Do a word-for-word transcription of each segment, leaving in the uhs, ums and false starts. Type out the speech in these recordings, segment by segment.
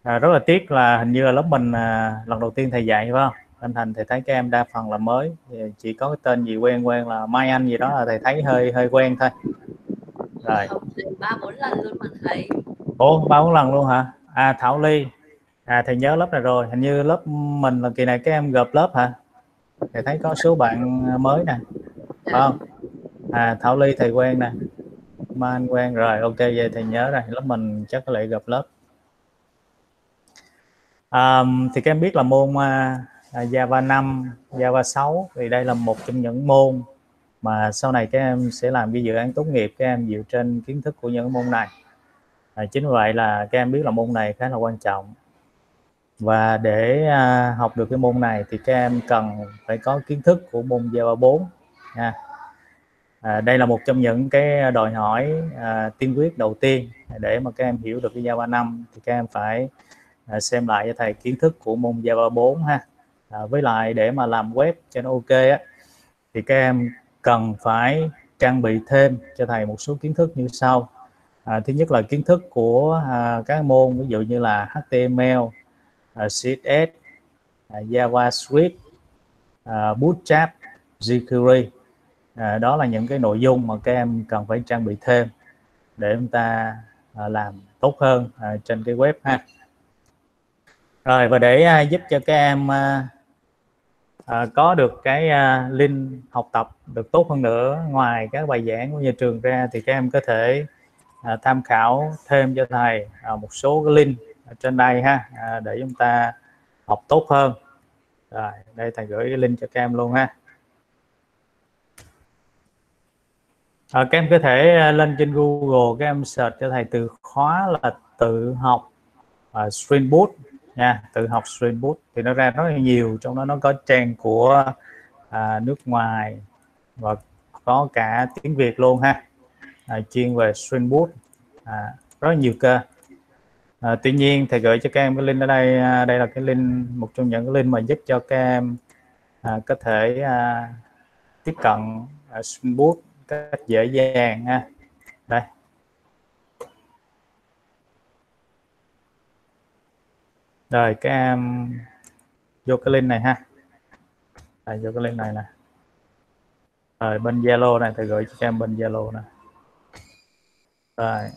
À, rất là tiếc là hình như là lớp mình à, lần đầu tiên thầy dạy phải không? Anh Thành thầy thấy các em đa phần là mới, chỉ có cái tên gì quen quen là Mai Anh gì đó là thầy thấy hơi hơi quen thôi. Rồi. Học ba bốn lần luôn mà thầy. Ủa ba bốn lần luôn hả? À Thảo Ly, à thầy nhớ lớp này rồi, hình như lớp mình là kỳ này các em gộp lớp hả? Thầy thấy có số bạn mới nè, phải không? À Thảo Ly thầy quen nè, Mai Anh quen rồi, ok vậy thầy nhớ rồi, lớp mình chắc có lẽ gộp lớp. À, thì các em biết là môn à, Java năm, Java sáu thì đây là một trong những môn mà sau này các em sẽ làm cái dự án tốt nghiệp, các em dựa trên kiến thức của những môn này. À, chính vì vậy là các em biết là môn này khá là quan trọng, và để à, học được cái môn này thì các em cần phải có kiến thức của môn Java bốn nha. À, đây là một trong những cái đòi hỏi à, tiên quyết đầu tiên để mà các em hiểu được cái Java năm thì các em phải à, xem lại cho thầy kiến thức của môn Java bốn ha. À, với lại để mà làm web cho nó ok á thì các em cần phải trang bị thêm cho thầy một số kiến thức như sau. À, thứ nhất là kiến thức của à, các môn ví dụ như là hát tê em lờ, à, xê ét ét, à, JavaScript, à, Bootstrap, jQuery. À, đó là những cái nội dung mà các em cần phải trang bị thêm để chúng ta à, làm tốt hơn à, trên cái web ha. Rồi, và để à, giúp cho các em à, à, có được cái à, link học tập được tốt hơn nữa, ngoài các bài giảng của nhà trường ra thì các em có thể à, tham khảo thêm cho thầy à, một số cái link ở trên đây ha, à, để chúng ta học tốt hơn. Rồi, đây thầy gửi cái link cho các em luôn ha. À, các em có thể lên trên Google, các em search cho thầy từ khóa là tự học uh, Spring Boot nha, tự học Spring Boot thì nó ra rất là nhiều, trong đó nó có trang của à, nước ngoài và có cả tiếng Việt luôn ha, à, chuyên về Spring Boot, à, rất là nhiều cơ. À, tuy nhiên thầy gửi cho các em cái link ở đây, à, đây là cái link, một trong những cái link mà giúp cho các em à, có thể à, tiếp cận à, Spring Boot cách dễ dàng ha. Đây. Rồi các em vô cái link này ha. Đây, vô cái link này nè. Rồi bên Zalo này thầy gửi cho các em bên Zalo nè. Rồi.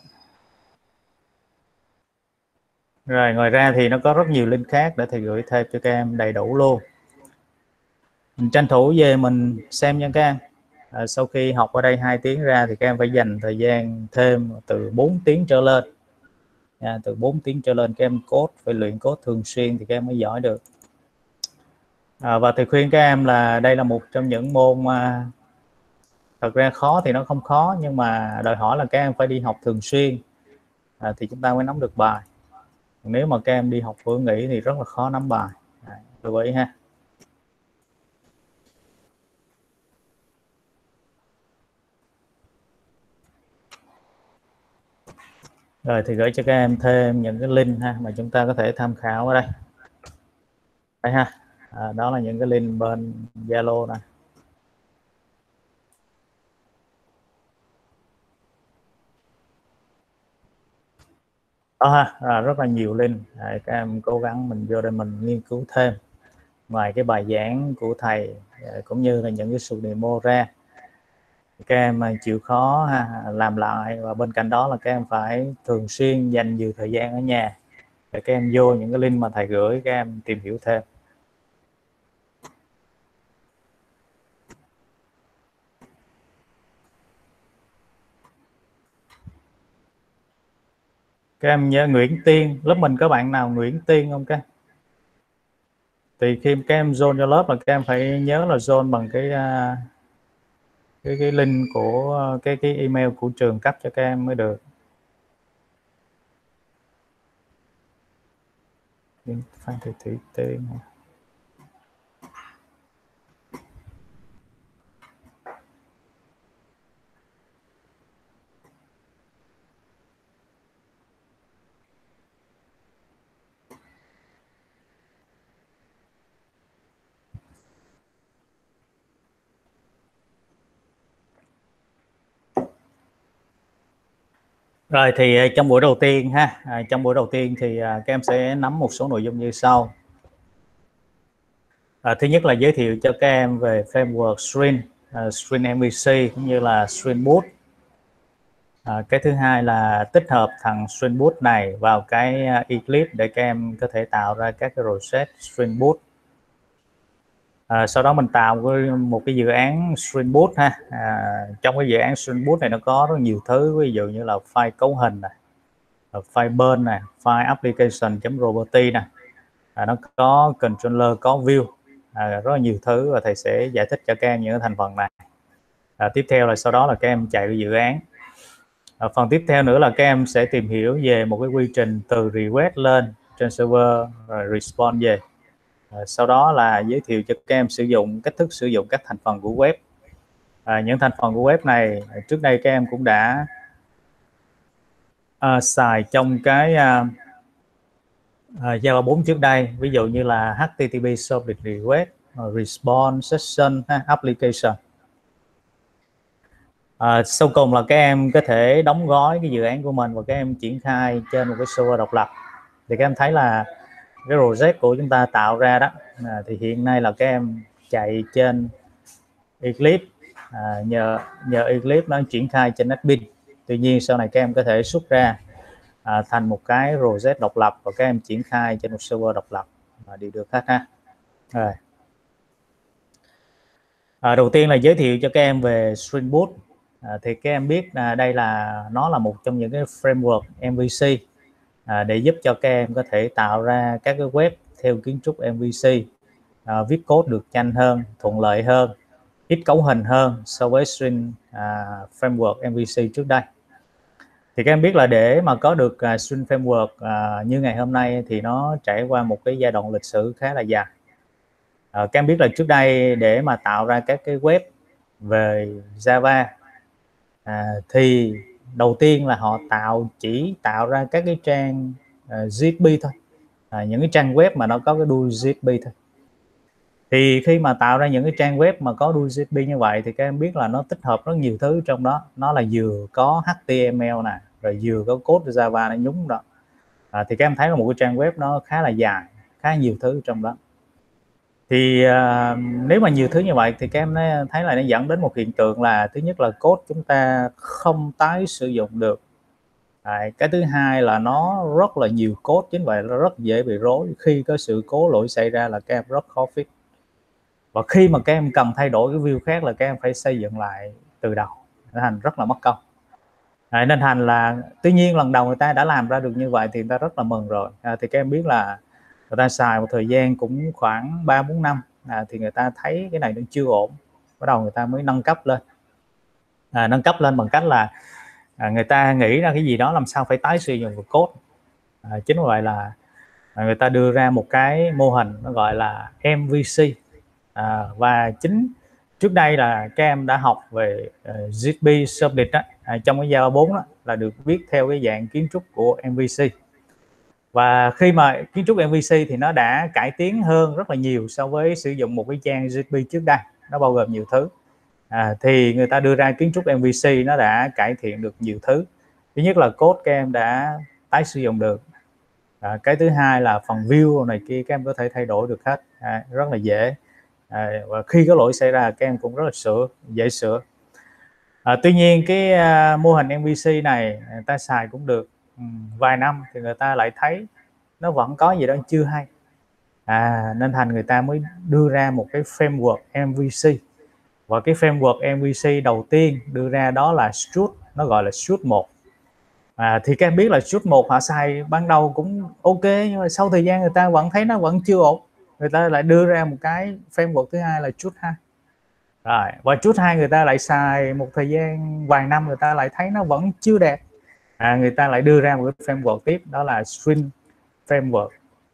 Rồi ngoài ra thì nó có rất nhiều link khác để thầy gửi thêm cho các em đầy đủ luôn. Mình tranh thủ về mình xem nha các em. À, sau khi học ở đây hai tiếng ra thì các em phải dành thời gian thêm từ bốn tiếng trở lên. À, từ bốn tiếng trở lên các em code, phải luyện code thường xuyên thì các em mới giỏi được. À, và thầy khuyên các em là đây là một trong những môn à, thật ra khó thì nó không khó, nhưng mà đòi hỏi là các em phải đi học thường xuyên à, thì chúng ta mới nắm được bài. Nếu mà các em đi học bữa nghỉ thì rất là khó nắm bài. À, lưu ý ha. Rồi thì gửi cho các em thêm những cái link ha mà chúng ta có thể tham khảo ở đây. Đây ha. À, đó là những cái link bên Zalo này. Đó ha, à, rất là nhiều link. À, các em cố gắng mình vô đây mình nghiên cứu thêm. Ngoài cái bài giảng của thầy à, cũng như là những cái sự demo ra, các em chịu khó ha, làm lại, và bên cạnh đó là các em phải thường xuyên dành nhiều thời gian ở nhà để các em vô những cái link mà thầy gửi, các em tìm hiểu thêm. Các em nhớ Nguyễn Tiên, lớp mình có bạn nào Nguyễn Tiên không các? Thì khi các em join cho lớp là các em phải nhớ là join bằng cái cái cái link của cái cái email của trường cấp cho các em mới được. Phan Thị Thủy Tiên. Rồi thì trong buổi đầu tiên ha, à, trong buổi đầu tiên thì à, các em sẽ nắm một số nội dung như sau. À, thứ nhất là giới thiệu cho các em về framework Swing, uh, Swing em vê xê cũng như là Swing Boot. À, cái thứ hai là tích hợp thằng Swing Boot này vào cái Eclipse để các em có thể tạo ra các cái rosette Swing Boot. À, sau đó mình tạo một cái dự án Swing Boot ha. À, trong cái dự án Swing Boot này nó có rất nhiều thứ, ví dụ như là file cấu hình này, file burn này, file application.property này, à, nó có controller, có view, à, rất là nhiều thứ, và thầy sẽ giải thích cho các em những thành phần này. À, tiếp theo là sau đó là các em chạy cái dự án. À, phần tiếp theo nữa là các em sẽ tìm hiểu về một cái quy trình từ request lên trên server rồi response về. À, sau đó là giới thiệu cho các em sử dụng cách thức sử dụng các thành phần của web. À, những thành phần của web này trước đây các em cũng đã à, xài trong cái à, à, Java bốn trước đây, ví dụ như là hát tê tê pê service request, response, session, application. À, sau cùng là các em có thể đóng gói cái dự án của mình và các em triển khai trên một cái server độc lập. Thì các em thấy là cái project của chúng ta tạo ra đó, à, thì hiện nay là các em chạy trên Eclipse, à, nhờ nhờ Eclipse nó triển khai trên NetBeans. Tuy nhiên sau này các em có thể xuất ra à, thành một cái project độc lập và các em triển khai trên một server độc lập và đều được hết ha. Rồi. À, đầu tiên là giới thiệu cho các em về Swing Boot. À, thì các em biết là đây là nó là một trong những cái framework em vê xê à, để giúp cho các em có thể tạo ra các cái web theo kiến trúc em vê xê, à, viết code được nhanh hơn, thuận lợi hơn, ít cấu hình hơn so với Swing à, framework em vê xê trước đây. Thì các em biết là để mà có được uh, Swing framework uh, như ngày hôm nay thì nó trải qua một cái giai đoạn lịch sử khá là dài. Uh, các em biết là trước đây để mà tạo ra các cái web về Java à, thì đầu tiên là họ tạo chỉ tạo ra các cái trang uh, giê ét pê thôi, à, những cái trang web mà nó có cái đuôi giê ét pê thôi. Thì khi mà tạo ra những cái trang web mà có đuôi giê ét pê như vậy thì các em biết là nó tích hợp rất nhiều thứ trong đó. Nó là vừa có hát tê em lờ nè, rồi vừa có code Java nó nhúng đó. À, thì các em thấy là một cái trang web nó khá là dài, khá nhiều thứ trong đó. Thì à, nếu mà nhiều thứ như vậy thì các em thấy là nó dẫn đến một hiện tượng là thứ nhất là code chúng ta không tái sử dụng được. À, cái thứ hai là nó rất là nhiều code, chính vậy nó rất dễ bị rối. Khi có sự cố lỗi xảy ra là các em rất khó fix. Và khi mà các em cần thay đổi cái view khác là các em phải xây dựng lại từ đầu, nên thành rất là mất công. À, nên thành là tuy nhiên lần đầu người ta đã làm ra được như vậy thì người ta rất là mừng rồi. À, thì các em biết là người ta xài một thời gian cũng khoảng ba bốn năm à, thì người ta thấy cái này nó chưa ổn, bắt đầu người ta mới nâng cấp lên. À, nâng cấp lên bằng cách là à, người ta nghĩ ra cái gì đó làm sao phải tái sử dụng được code. À, chính vì vậy là à, người ta đưa ra một cái mô hình nó gọi là em vê xê. À, và chính trước đây là các em đã học về uh, giê ét pê Service đó, à, trong cái Java bốn đó, là được viết theo cái dạng kiến trúc của em vê xê. Và khi mà kiến trúc em vê xê thì nó đã cải tiến hơn rất là nhiều so với sử dụng một cái trang giê ét pê trước đây, nó bao gồm nhiều thứ. À, thì người ta đưa ra kiến trúc em vê xê nó đã cải thiện được nhiều thứ. Thứ nhất là code các em đã tái sử dụng được. À, cái thứ hai là phần view này kia các em có thể thay đổi được hết, à, rất là dễ. À, và khi có lỗi xảy ra các em cũng rất là sửa, dễ sửa. À, tuy nhiên cái uh, mô hình em vê xê này người ta xài cũng được um, vài năm thì người ta lại thấy nó vẫn có gì đó chưa hay, à, nên thành người ta mới đưa ra một cái framework em vê xê. Và cái framework em vê xê đầu tiên đưa ra đó là Strut, nó gọi là Strut một. À, thì các em biết là Strut một họ xài ban đầu cũng ok, nhưng mà sau thời gian người ta vẫn thấy nó vẫn chưa ổn, người ta lại đưa ra một cái framework thứ hai là Strut hai. Rồi, và Strut hai người ta lại xài một thời gian vài năm người ta lại thấy nó vẫn chưa đẹp, à, người ta lại đưa ra một cái framework tiếp đó là Swing framework.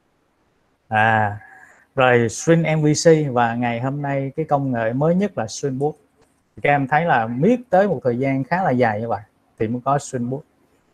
À, rồi Swing em vê xê và ngày hôm nay cái công nghệ mới nhất là Swing Boot. Thì các em thấy là miết tới một thời gian khá là dài như vậy thì mới có Swing Boot.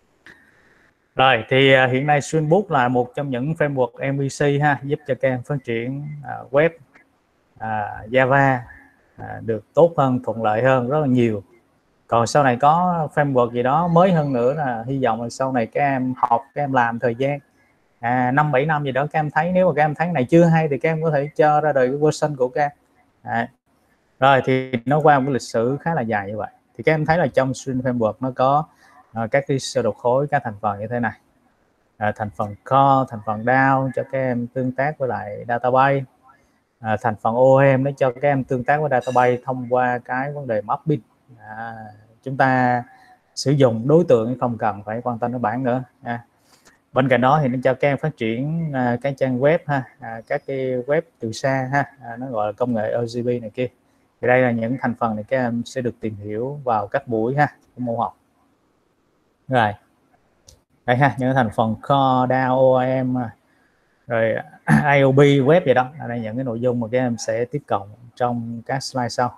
Rồi thì uh, hiện nay Swing Boot là một trong những framework em vê xê ha, giúp cho các em phát triển uh, web uh, Java uh, được tốt hơn, thuận lợi hơn rất là nhiều. Còn sau này có framework gì đó mới hơn nữa là hy vọng là sau này các em học, các em làm thời gian à, năm bảy năm gì đó, các em thấy nếu mà các em thấy này chưa hay thì các em có thể cho ra đời cái version của các em. À, rồi thì nó qua một cái lịch sử khá là dài như vậy. Thì các em thấy là trong Stream Framework nó có uh, các cái sơ đồ khối, các thành phần như thế này. À, thành phần core, thành phần đê a o cho các em tương tác với lại database. À, thành phần o em nó cho các em tương tác với database thông qua cái vấn đề mapping. À, chúng ta sử dụng đối tượng không cần phải quan tâm đến bảng nữa. À, bên cạnh đó thì nó cho các em phát triển à, cái trang web ha, à, các cái web từ xa ha, à, nó gọi là công nghệ o giê pê này kia. Thì đây là những thành phần này các em sẽ được tìm hiểu vào các buổi ha của môn học. Rồi đây ha, những thành phần core, đê a o, o em, rồi i o pê web vậy đó. Đây là những cái nội dung mà các em sẽ tiếp cận trong các slide sau.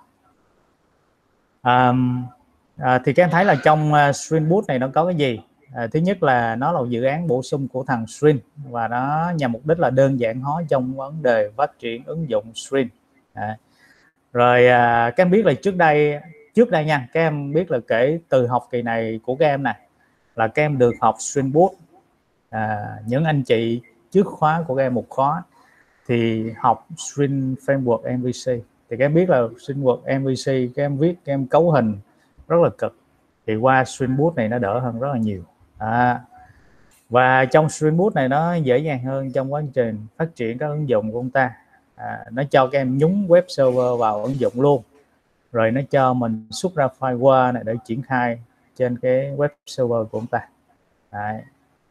À, à, thì các em thấy là trong uh, Spring Boot này nó có cái gì? À, thứ nhất là nó là một dự án bổ sung của thằng Spring và nó nhằm mục đích là đơn giản hóa trong vấn đề phát triển ứng dụng Spring. À, rồi à, các em biết là trước đây trước đây nha, các em biết là kể từ học kỳ này của các em này là các em được học Spring Boot. À, những anh chị trước khóa của các em một khóa thì học Spring Framework em vê xê, thì các em biết là Spring Framework em vê xê các em viết, các em cấu hình rất là cực, thì qua Spring Boot này nó đỡ hơn rất là nhiều. À, và trong Spring Boot này nó dễ dàng hơn trong quá trình phát triển các ứng dụng của chúng ta. À, nó cho các em nhúng web server vào ứng dụng luôn, rồi nó cho mình xuất ra file Word này để triển khai trên cái web server của chúng ta. Đấy.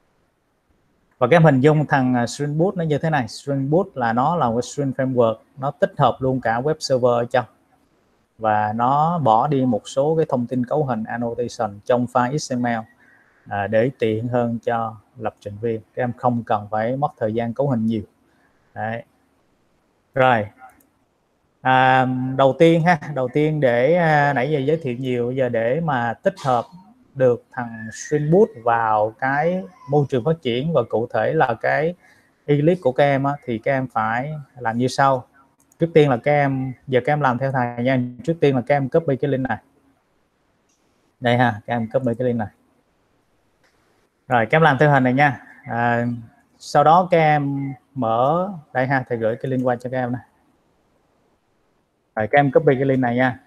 Và các em hình dung thằng Spring Boot nó như thế này. Spring Boot là nó là một Spring Framework, nó tích hợp luôn cả web server ở trong, và nó bỏ đi một số cái thông tin cấu hình annotation trong file ích em lờ à, để tiện hơn cho lập trình viên. Các em không cần phải mất thời gian cấu hình nhiều. Đấy. Rồi à, đầu tiên ha, đầu tiên để à, nãy giờ giới thiệu nhiều, giờ để mà tích hợp được thằng Spring Boot vào cái môi trường phát triển và cụ thể là cái Eclipse của các em á, thì các em phải làm như sau. Trước tiên là các em, giờ các em làm theo thầy nha. Trước tiên là các em copy cái link này. Đây ha, các em copy cái link này. Rồi các em làm theo hình này nha. À, sau đó các em mở đây ha, thầy gửi cái link qua cho các em này. Rồi các em copy cái link này nha.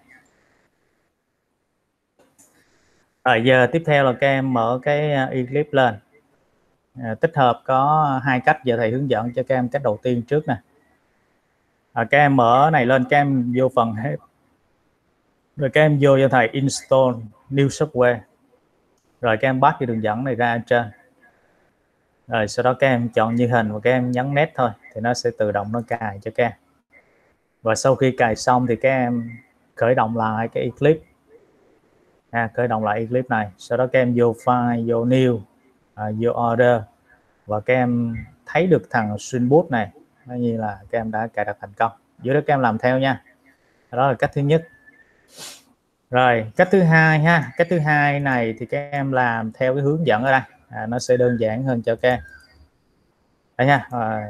Rồi giờ tiếp theo là các em mở cái Eclipse lên. À, tích hợp có hai cách, giờ thầy hướng dẫn cho các em cách đầu tiên trước nè. À, các em mở này lên, các em vô phần hết, rồi các em vô cho thầy install new software, rồi các em bắt cái đường dẫn này ra ở trên, rồi sau đó các em chọn như hình và các em nhấn next thôi thì nó sẽ tự động nó cài cho các em. Và sau khi cài xong thì các em khởi động lại cái Eclipse, à, khởi động lại Eclipse này, sau đó các em vô file, vô new, à, vô order, và các em thấy được thằng Spring Boot này, nó như là các em đã cài đặt thành công. Dưới đó các em làm theo nha. Đó là cách thứ nhất. Rồi cách thứ hai ha, cách thứ hai này thì các em làm theo cái hướng dẫn ở đây, à, nó sẽ đơn giản hơn cho các em. Đây nha. À,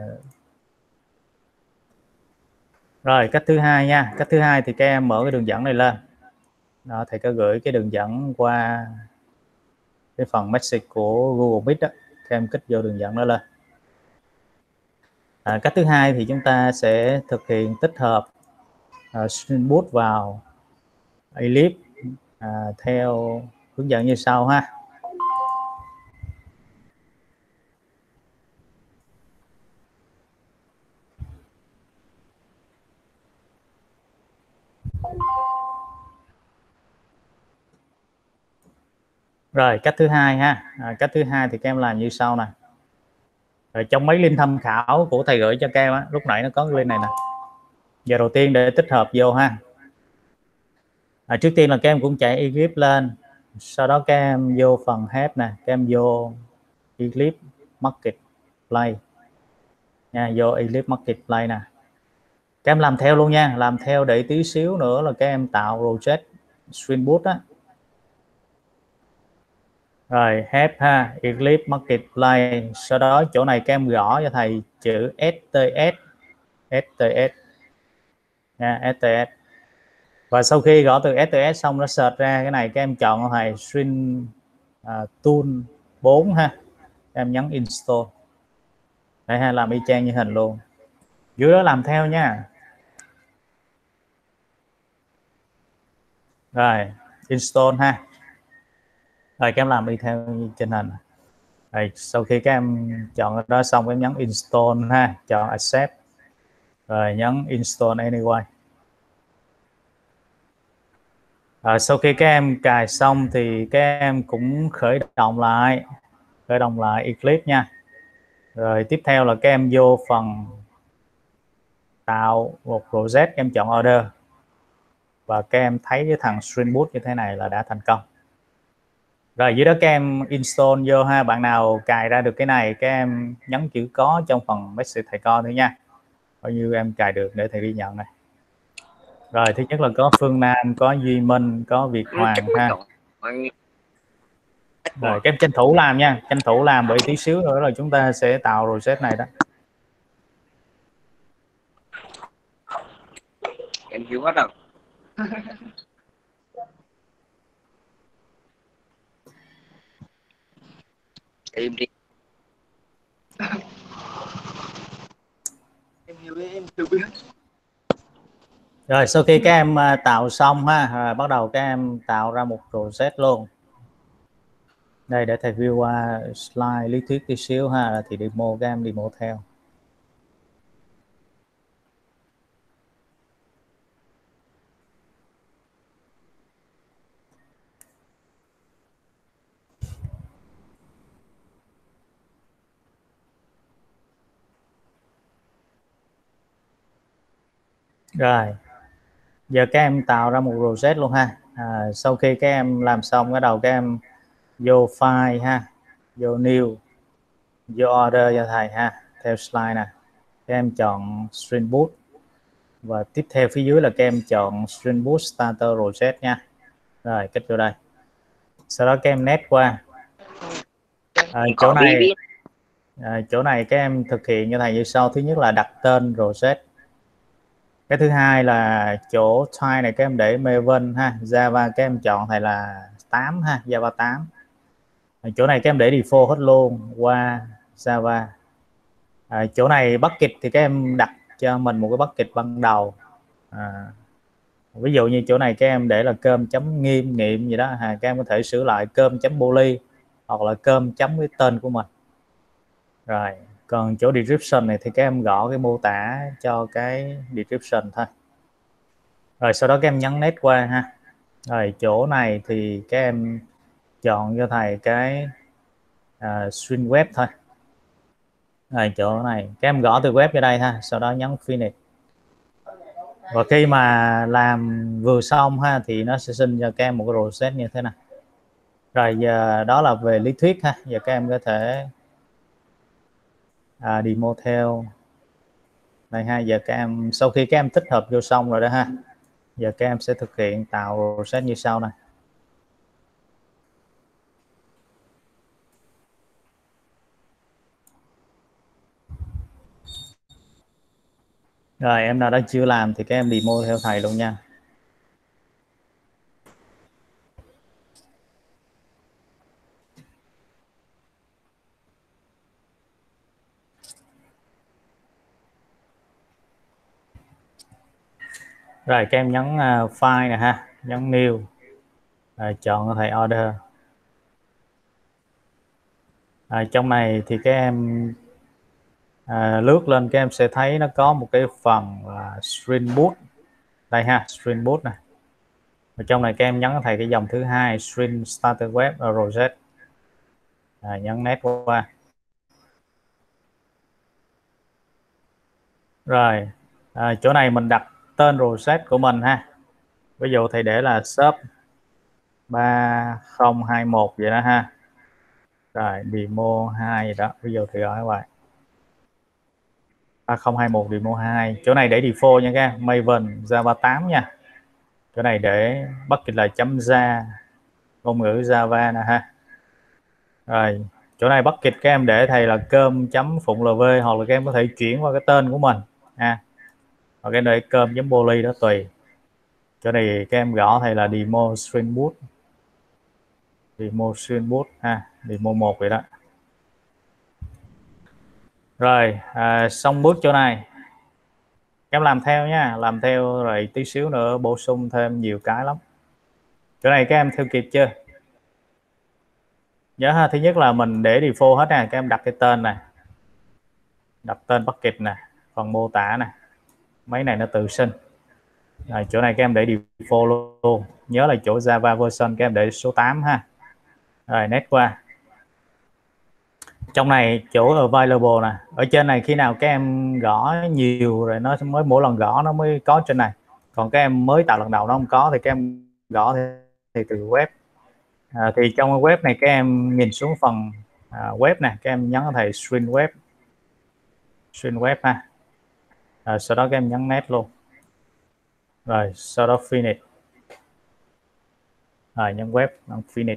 rồi cách thứ hai nha, cách thứ hai thì các em mở cái đường dẫn này lên. Đó, thầy có gửi cái đường dẫn qua cái phần message của Google Meet đó, các em kích vô đường dẫn nó lên. À, cách thứ hai thì chúng ta sẽ thực hiện tích hợp uh, Spring Boot vào Eclipse à, theo hướng dẫn như sau ha. Rồi cách thứ hai ha, à, cách thứ hai thì các em làm như sau nè. Rồi trong mấy link tham khảo của thầy gửi cho các em á, lúc nãy nó có cái link này nè. Giờ đầu tiên để tích hợp vô ha. À, trước tiên là các em cũng chạy Eclipse lên, sau đó các em vô phần help nè, các em vô Eclipse Marketplace nha, vô Eclipse Marketplace nè. Các em làm theo luôn nha, làm theo để tí xíu nữa là các em tạo project Spring Boot á. Rồi help ha, Eclipse Marketplace, sau đó chỗ này các em gõ cho thầy chữ ét tê ét, ét tê ét nha, ét tê ét. Và sau khi gõ từ ét tê ét xong nó search ra cái này, các em chọn thầy string uh, tool bốn ha, các em nhấn install. Đấy ha, làm y chang như hình luôn. Dưới đó làm theo nha. Rồi install ha. Rồi các em làm đi theo như trên hình. Rồi, sau khi các em chọn cái đó xong, em nhấn install ha, chọn accept, rồi nhấn install anyway. Rồi, sau khi các em cài xong thì các em cũng khởi động lại, khởi động lại Eclipse nha. Rồi tiếp theo là các em vô phần tạo một project, các em chọn order và các em thấy cái thằng Spring Boot như thế này là đã thành công. Rồi dưới đó các em install vô ha. Bạn nào cài ra được cái này, các em nhấn chữ có trong phần message thầy con thôi nha, bao nhiêu em cài được để thầy ghi nhận này. Rồi thứ nhất là có Phương Nam, có Duy Minh, có Việt Hoàng ha. Rồi các em tranh thủ làm nha, tranh thủ làm, bởi tí xíu nữa rồi chúng ta sẽ tạo project này đó. Em hiểu hết rồi. Em đi. Em hiểu biết, em hiểu biết. Rồi sau khi các em tạo xong ha, rồi bắt đầu các em tạo ra một project luôn. Đây để thầy view qua slide lý thuyết tí xíu ha, thì demo các em demo theo. Rồi giờ các em tạo ra một project luôn ha. À, sau khi các em làm xong, cái đầu các em vô file ha, vô new, vô order cho thầy ha, theo slide nè. Các em chọn Spring Boot và tiếp theo phía dưới là các em chọn Spring Boot Starter Project nha. Rồi kết vô đây, sau đó các em nét qua à, chỗ này à, chỗ này các em thực hiện cho thầy như sau. Thứ nhất là đặt tên project. Cái thứ hai là chỗ type này các em để Maven ha, Java các em chọn thầy là tám ha, Java tám. Chỗ này các em để default hết luôn qua Java. À, chỗ này bucket thì các em đặt cho mình một cái bucket ban đầu. À, ví dụ như chỗ này các em để là cơm chấm nghiêm nghiệm gì đó ha, các em có thể sửa lại cơm chấm poly hoặc là cơm chấm cái tên của mình. Rồi còn chỗ description này thì các em gõ cái mô tả cho cái description thôi. Rồi sau đó các em nhấn next qua ha. Rồi chỗ này thì các em chọn cho thầy cái uh, string web thôi. Rồi chỗ này các em gõ từ web vào đây ha, sau đó nhấn finish. Và khi mà làm vừa xong ha thì nó sẽ sinh cho các em một cái project như thế này. Rồi giờ đó là về lý thuyết ha. Giờ các em có thể à, demo theo đây ha. Giờ các em sau khi các em tích hợp vô xong rồi đó ha, giờ các em sẽ thực hiện tạo project như sau này. Rồi em nào đã chưa làm thì các em demo theo thầy luôn nha. Rồi các em nhấn uh, file này ha, nhấn new, rồi chọn thầy order. À, trong này thì các em à, lướt lên các em sẽ thấy nó có một cái phần là Spring Boot đây ha, Spring Boot này. Ở trong này các em nhấn thầy cái dòng thứ hai Spring Starter Web Project, à, nhấn next qua. Rồi à, chỗ này mình đặt tên project của mình ha, ví dụ thầy để là shop ba không hai một vậy đó ha. Rồi demo hai gì đó, ví dụ thì gọi vậy ba không hai một demo hai. Chỗ này để default nha các em, Maven Java tám nha. Chỗ này để bucket là chấm ja, ngôn ngữ Java nè ha. Rồi chỗ này bucket các em để thầy là cơm chấm phụng lv, hoặc là các em có thể chuyển qua cái tên của mình ha, hoặc cái để cơm chấm poly đó tùy. Chỗ này các em gõ thầy là demo Spring Boot, demo Spring Boot ha, demo một vậy đó. Rồi à, xong bước chỗ này các em làm theo nha, làm theo rồi tí xíu nữa bổ sung thêm nhiều cái lắm. Chỗ này các em theo kịp chưa? Nhớ ha, thứ nhất là mình để default hết nè, các em đặt cái tên này, đặt tên bucket nè, phần mô tả nè, mấy này nó tự sinh. Rồi, chỗ này các em để default luôn, nhớ là chỗ Java version các em để số tám ha. Rồi next qua. Trong này chỗ available nè, ở trên này khi nào các em gõ nhiều rồi nó mới mỗi lần gõ nó mới có trên này, còn các em mới tạo lần đầu nó không có thì các em gõ thì, thì từ web. À, thì trong web này các em nhìn xuống phần à, web này, các em nhấn thầy string web, string web ha. À, sau đó các em nhấn next luôn, rồi sau đó finish, rồi nhấn web, nhấn finish.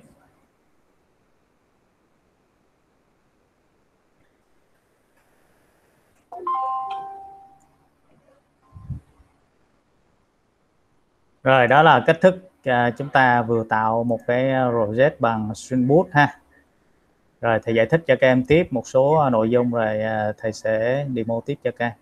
Rồi đó là cách thức à, chúng ta vừa tạo một cái project bằng Spring Boot ha. Rồi thầy giải thích cho các em tiếp một số nội dung rồi à, thầy sẽ demo tiếp cho các em.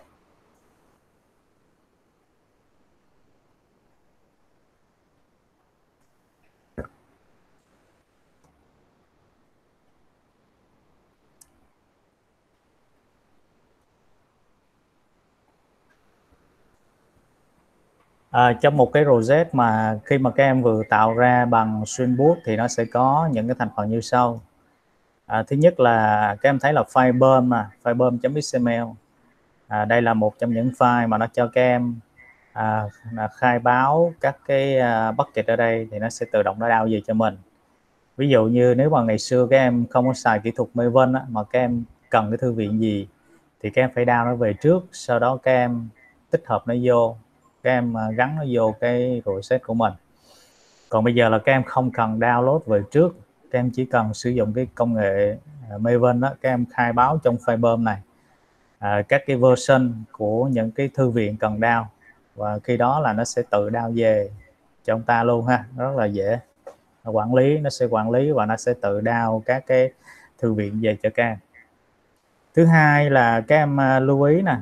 À, trong một cái project mà khi mà các em vừa tạo ra bằng Spring Boot thì nó sẽ có những cái thành phần như sau. À, thứ nhất là các em thấy là file bơm mà file bơm.xml. À, đây là một trong những file mà nó cho các em à, là khai báo các cái uh, bucket ở đây thì nó sẽ tự động nó download về cho mình. Ví dụ như nếu mà ngày xưa các em không có xài kỹ thuật Maven á, mà các em cần cái thư viện gì thì các em phải download nó về trước, sau đó các em tích hợp nó vô, các em gắn nó vô cái project của mình. Còn bây giờ là các em không cần download về trước, các em chỉ cần sử dụng cái công nghệ Maven đó, các em khai báo trong file bơm này à, các cái version của những cái thư viện cần download, và khi đó là nó sẽ tự download về cho ông ta luôn ha, rất là dễ quản lý, nó sẽ quản lý và nó sẽ tự download các cái thư viện về cho các em. Thứ hai là các em lưu ý nè,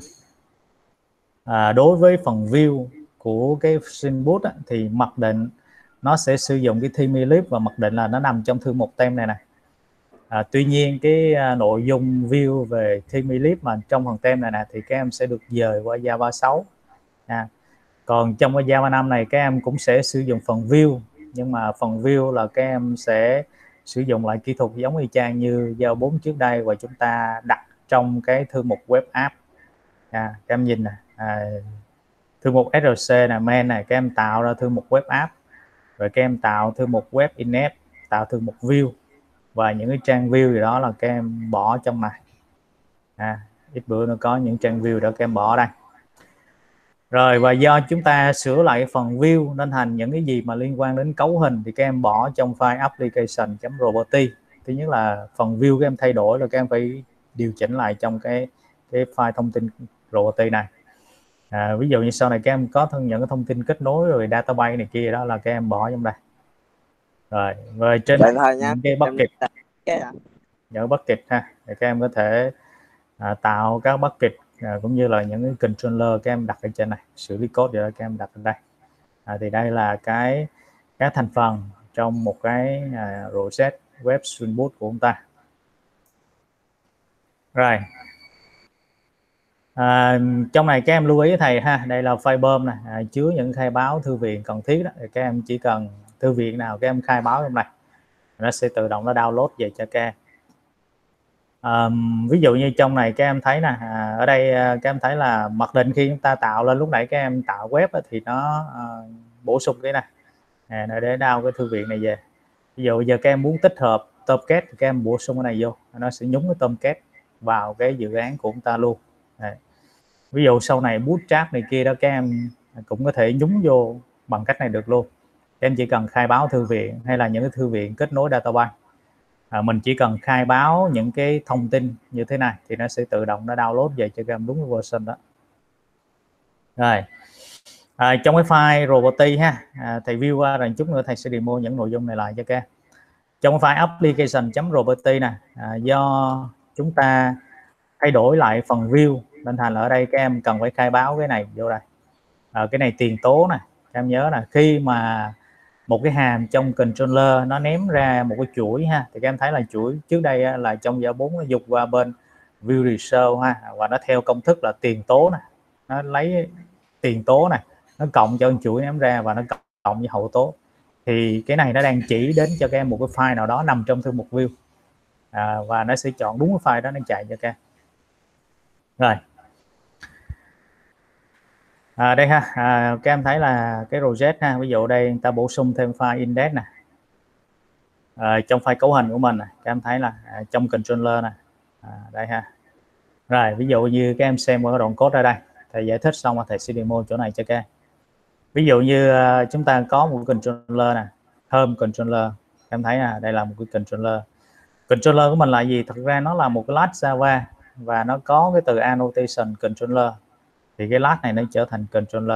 à, đối với phần view của cái Spring Boot á, thì mặc định nó sẽ sử dụng cái themlib và mặc định là nó nằm trong thư mục tem này nè. À, tuy nhiên cái à, nội dung view về themlib mà trong phần tem này nè thì các em sẽ được dời qua Java sáu. À, còn trong cái Java năm này các em cũng sẽ sử dụng phần view, nhưng mà phần view là các em sẽ sử dụng lại kỹ thuật giống y chang như Java bốn trước đây, và chúng ta đặt trong cái thư mục web app. À, các em nhìn nè, à, thư mục rờ xê là main này, các em tạo ra thư mục web app, rồi các em tạo thư mục web in-app, tạo thư mục view, và những cái trang view gì đó là các em bỏ trong này. À, ít bữa nữa có những trang view đó các em bỏ đây. Rồi, và do chúng ta sửa lại phần view nên thành những cái gì mà liên quan đến cấu hình thì các em bỏ trong file application.roboty. Thứ nhất là phần view các em thay đổi là các em phải điều chỉnh lại trong cái cái file thông tin roboty này. À, ví dụ như sau này các em có những cái thông tin kết nối rồi database này kia đó là các em bỏ trong đây. Rồi, rồi trên thôi những cái bucket, cái những bucket ha, thì các em có thể à, tạo các bucket à, cũng như là những cái controller các em đặt ở trên này, xử lý code rồi các em đặt ở đây. À, thì đây là cái các thành phần trong một cái à, project web Spring Boot của chúng ta. Rồi, à, trong này các em lưu ý thầy ha, đây là file bơm này, à, chứa những khai báo thư viện cần thiết đó, thì các em chỉ cần thư viện nào các em khai báo trong này nó sẽ tự động nó download về cho các em. À, ví dụ như trong này các em thấy nè, à, ở đây các em thấy là mặc định khi chúng ta tạo lên, lúc nãy các em tạo web á, thì nó à, bổ sung cái này à, để download cái thư viện này về. Ví dụ giờ các em muốn tích hợp Tomcat thì các em bổ sung cái này vô, nó sẽ nhúng cái Tomcat vào cái dự án của chúng ta luôn. Đấy. Ví dụ sau này Bootstrap này kia đó các em cũng có thể nhúng vô bằng cách này được luôn. Các em chỉ cần khai báo thư viện hay là những cái thư viện kết nối database, à, mình chỉ cần khai báo những cái thông tin như thế này thì nó sẽ tự động nó download về cho các em đúng cái version đó. Rồi, À, trong cái file roboty ha, à, thầy view qua rồi chút nữa thầy sẽ demo những nội dung này lại cho các em. Trong file application.roboty nè, à, do chúng ta thay đổi lại phần view nên thành là ở đây các em cần phải khai báo cái này vô đây. À, cái này tiền tố nè, các em nhớ là khi mà một cái hàm trong controller nó ném ra một cái chuỗi ha, thì các em thấy là chuỗi trước đây là trong giao bốn nó dục qua bên view result ha, và nó theo công thức là tiền tố nè, nó lấy tiền tố này nó cộng cho chuỗi ném ra và nó cộng với hậu tố. Thì cái này nó đang chỉ đến cho các em một cái file nào đó nằm trong thư mục view, à, và nó sẽ chọn đúng cái file đó nó chạy cho các em. Rồi à, đây ha, à, các em thấy là cái project ha, ví dụ đây người ta bổ sung thêm file index nè, à, trong file cấu hình của mình này, các em thấy là à, trong controller này, à, đây ha. Rồi ví dụ như các em xem qua đoạn code ra đây, thầy giải thích xong rồi thầy sẽ demo chỗ này cho các em. Ví dụ như uh, chúng ta có một controller nè, home controller, các em thấy là đây là một cái controller. Controller của mình là gì? Thực ra nó là một cái class Java và nó có cái từ annotation controller, thì cái class này nó trở thành controller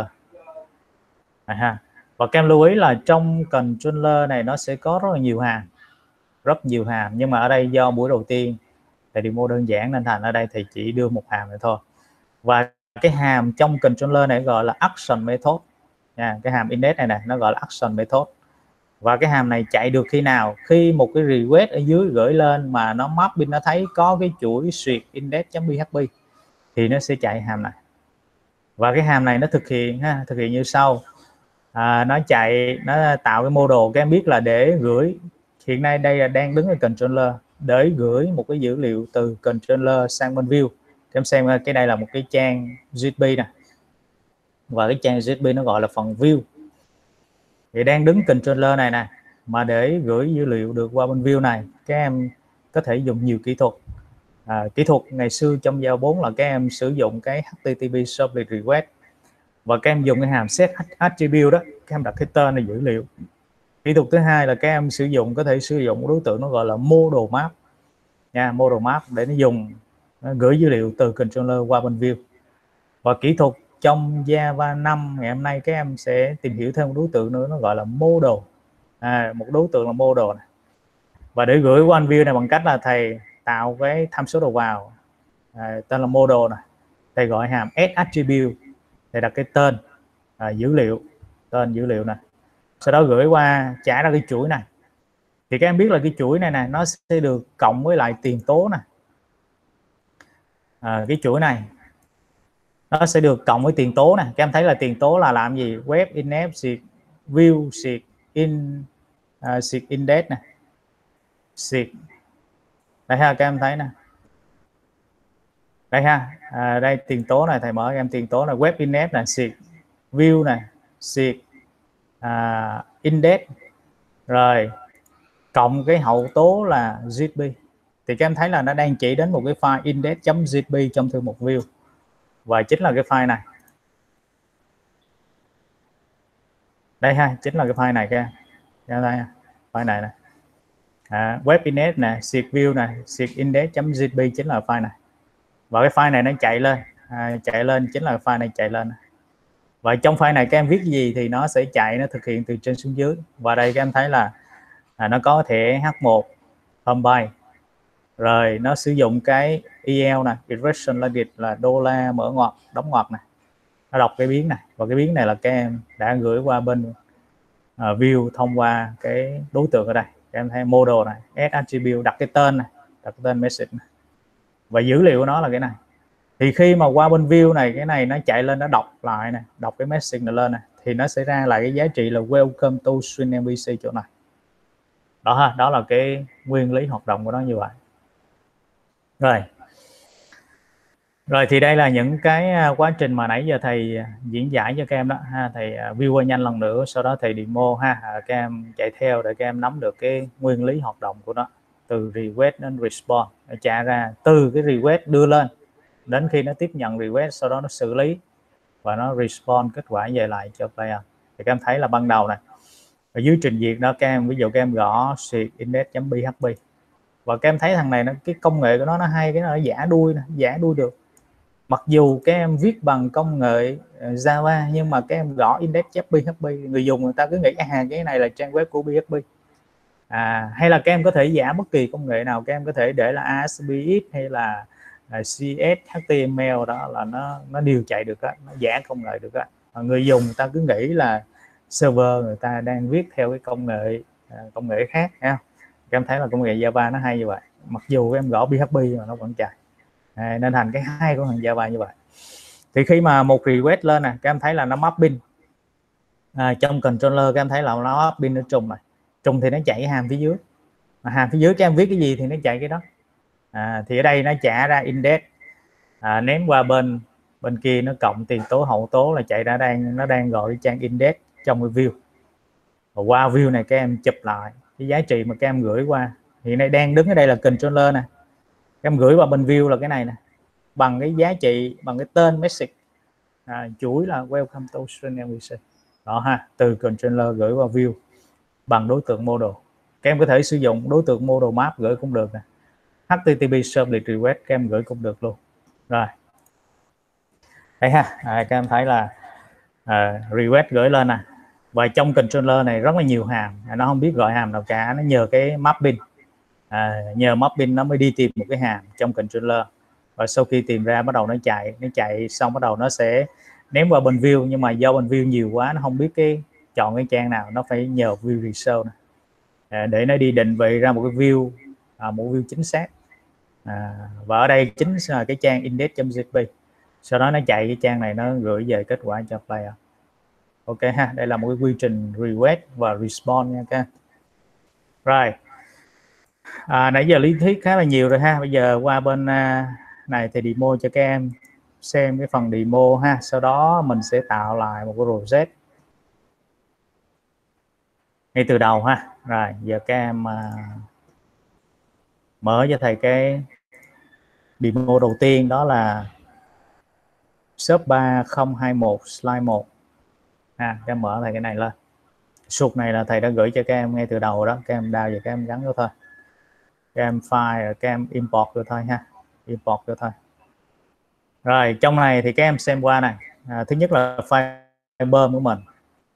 này ha. Và các em lưu ý là trong controller này nó sẽ có rất là nhiều hàm, rất nhiều hàm, nhưng mà ở đây do buổi đầu tiên thầy demo đơn giản nên thành ở đây thì chỉ đưa một hàm này thôi. Và cái hàm trong controller này gọi là action method nha, cái hàm index này nè nó gọi là action method. Và cái hàm này chạy được khi nào? Khi một cái request ở dưới gửi lên mà nó mapping nó thấy có cái chuỗi duyệt index.php thì nó sẽ chạy hàm này. Và cái hàm này nó thực hiện ha, thực hiện như sau. À, nó chạy, nó tạo cái model, các em biết là để gửi, hiện nay đây là đang đứng ở controller, để gửi một cái dữ liệu từ controller sang bên view. Các em xem cái đây là một cái trang giê ét pê nè, và cái trang giê ét pê nó gọi là phần view, thì đang đứng controller này nè, mà để gửi dữ liệu được qua bên view này các em có thể dùng nhiều kỹ thuật. À, kỹ thuật ngày xưa trong giao bốn là các em sử dụng cái hát tê tê pê servlet request, và các em dùng cái hàm set attribute đó, các em đặt cái tên là dữ liệu. Kỹ thuật thứ hai là các em sử dụng có thể sử dụng một đối tượng nó gọi là model map nha, model map để nó dùng nó gửi dữ liệu từ controller qua bên view. Và kỹ thuật trong Java năm ngày hôm nay các em sẽ tìm hiểu thêm một đối tượng nữa nó gọi là model, à, một đối tượng là model này. Và để gửi qua view này bằng cách là thầy tạo cái tham số đầu vào, à, tên là model này, thầy gọi hàm add attribute, thầy đặt cái tên, à, dữ liệu, tên dữ liệu này, sau đó gửi qua trả ra cái chuỗi này. Thì các em biết là cái chuỗi này này nó sẽ được cộng với lại tiền tố này, à, cái chuỗi này nó sẽ được cộng với tiền tố này. Các em thấy là tiền tố là làm gì? Web index xịt view xịt in uh, xịt index này, xịt đây ha, các em thấy nè, đây ha, à, đây tiền tố này, thầy mở em tiền tố này, web index này, xịt view này, xịt uh, index, rồi cộng cái hậu tố là giê ét pê. Thì các em thấy là nó đang chỉ đến một cái file index.jpg trong thư mục view, và chính là cái file này. Đây ha, chính là cái file này các em. Đây, file này nè. À, web index nè, xịt view nè, xịt index.jpg chính là file này. Và cái file này nó chạy lên, à, chạy lên chính là file này chạy lên. Và trong file này các em viết gì thì nó sẽ chạy, nó thực hiện từ trên xuống dưới. Và đây các em thấy là à, nó có thẻ hát một home byte, rồi nó sử dụng cái i lờ nè, iteration language là đô la mở ngoặc đóng ngoặc này, nó đọc cái biến này, và cái biến này là các em đã gửi qua bên uh, view thông qua cái đối tượng ở đây. Các em thấy model này, add attribute, đặt cái tên này, đặt cái tên message này, và dữ liệu của nó là cái này. Thì khi mà qua bên view này, cái này nó chạy lên, nó đọc lại này, đọc cái message này lên này, thì nó sẽ ra lại cái giá trị là welcome to Swing em vê xê chỗ này. Đó ha, đó là cái nguyên lý hoạt động của nó như vậy. Rồi. Rồi thì đây là những cái quá trình mà nãy giờ thầy diễn giải cho các em đó ha, thầy view qua nhanh lần nữa, sau đó thầy demo ha, các em chạy theo để các em nắm được cái nguyên lý hoạt động của nó, từ request đến response, trả ra từ cái request đưa lên đến khi nó tiếp nhận request, sau đó nó xử lý và nó response kết quả về lại cho player. Thì các em thấy là ban đầu này ở dưới trình duyệt đó, các em ví dụ các em gõ xịt index.php, và các em thấy thằng này nó cái công nghệ của nó nó hay, cái nó giả đuôi nè, giả đuôi được. Mặc dù các em viết bằng công nghệ Java nhưng mà các em gõ index.php, người dùng người ta cứ nghĩ à cái này là trang web của pê hát pê. À, hay là các em có thể giả bất kỳ công nghệ nào, các em có thể để là a ét pê ích hay là, là xê ét, hát tê em lờ, đó là nó nó đều chạy được đó, nó giả công nghệ được đó. Người dùng người ta cứ nghĩ là server người ta đang viết theo cái công nghệ à, công nghệ khác ha. Các em thấy là công nghệ Java nó hay như vậy, mặc dù các em gõ pê hát pê mà nó vẫn chạy. À, nên thành cái hay của thằng Java như vậy. Thì khi mà một request lên nè, các em thấy là nó mapping à, trong controller, các em thấy là nó mapping nó trùng này, trùng thì nó chạy cái hàm phía dưới, mà hàm phía dưới các em viết cái gì thì nó chạy cái đó. À, thì ở đây nó trả ra index, à, ném qua bên bên kia nó cộng tiền tố hậu tố là chạy ra đang nó đang gọi cái trang index trong cái view. Và qua view này các em chụp lại cái giá trị mà các em gửi qua, hiện nay đang đứng ở đây là controller nè, các em gửi qua bên view là cái này nè, bằng cái giá trị, bằng cái tên message à, chuỗi là welcome to string em vê xê đó ha, từ controller gửi vào view bằng đối tượng model. Các em có thể sử dụng đối tượng model map gửi cũng được nè, hát tê tê pê servlet request các em gửi cũng được luôn. Rồi đây ha, à, các em thấy là à, request gửi lên nè, và trong controller này rất là nhiều hàm, nó không biết gọi hàm nào cả, nó nhờ cái mapping à, nhờ mapping nó mới đi tìm một cái hàm trong controller, và sau khi tìm ra bắt đầu nó chạy nó chạy xong bắt đầu nó sẽ ném qua bên view, nhưng mà do bên view nhiều quá nó không biết cái chọn cái trang nào, nó phải nhờ view result à, để nó đi định vị ra một cái view à, một view chính xác à, và ở đây chính là cái trang index.jp, sau đó nó chạy cái trang này nó gửi về kết quả cho player. Ok ha, đây là một cái quy trình request và response nha các. Rồi à, nãy giờ lý thuyết khá là nhiều rồi ha, bây giờ qua bên à, này thì demo cho các em xem cái phần demo ha, sau đó mình sẽ tạo lại một cái project ngay từ đầu ha. Rồi giờ các em à, mở cho thầy cái demo đầu tiên, đó là shop ba không hai một slide một ha. Các em mở thầy cái này lên, suốt này là thầy đã gửi cho các em ngay từ đầu đó, các em download và các em gắn vô thôi, các em file các em import vô thôi ha, import vô thôi. Rồi trong này thì các em xem qua này, à, thứ nhất là file bơm của mình.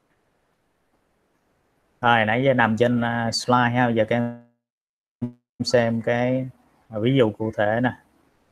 Rồi nãy giờ nằm trên uh, slide ha, giờ các em xem cái uh, ví dụ cụ thể nè.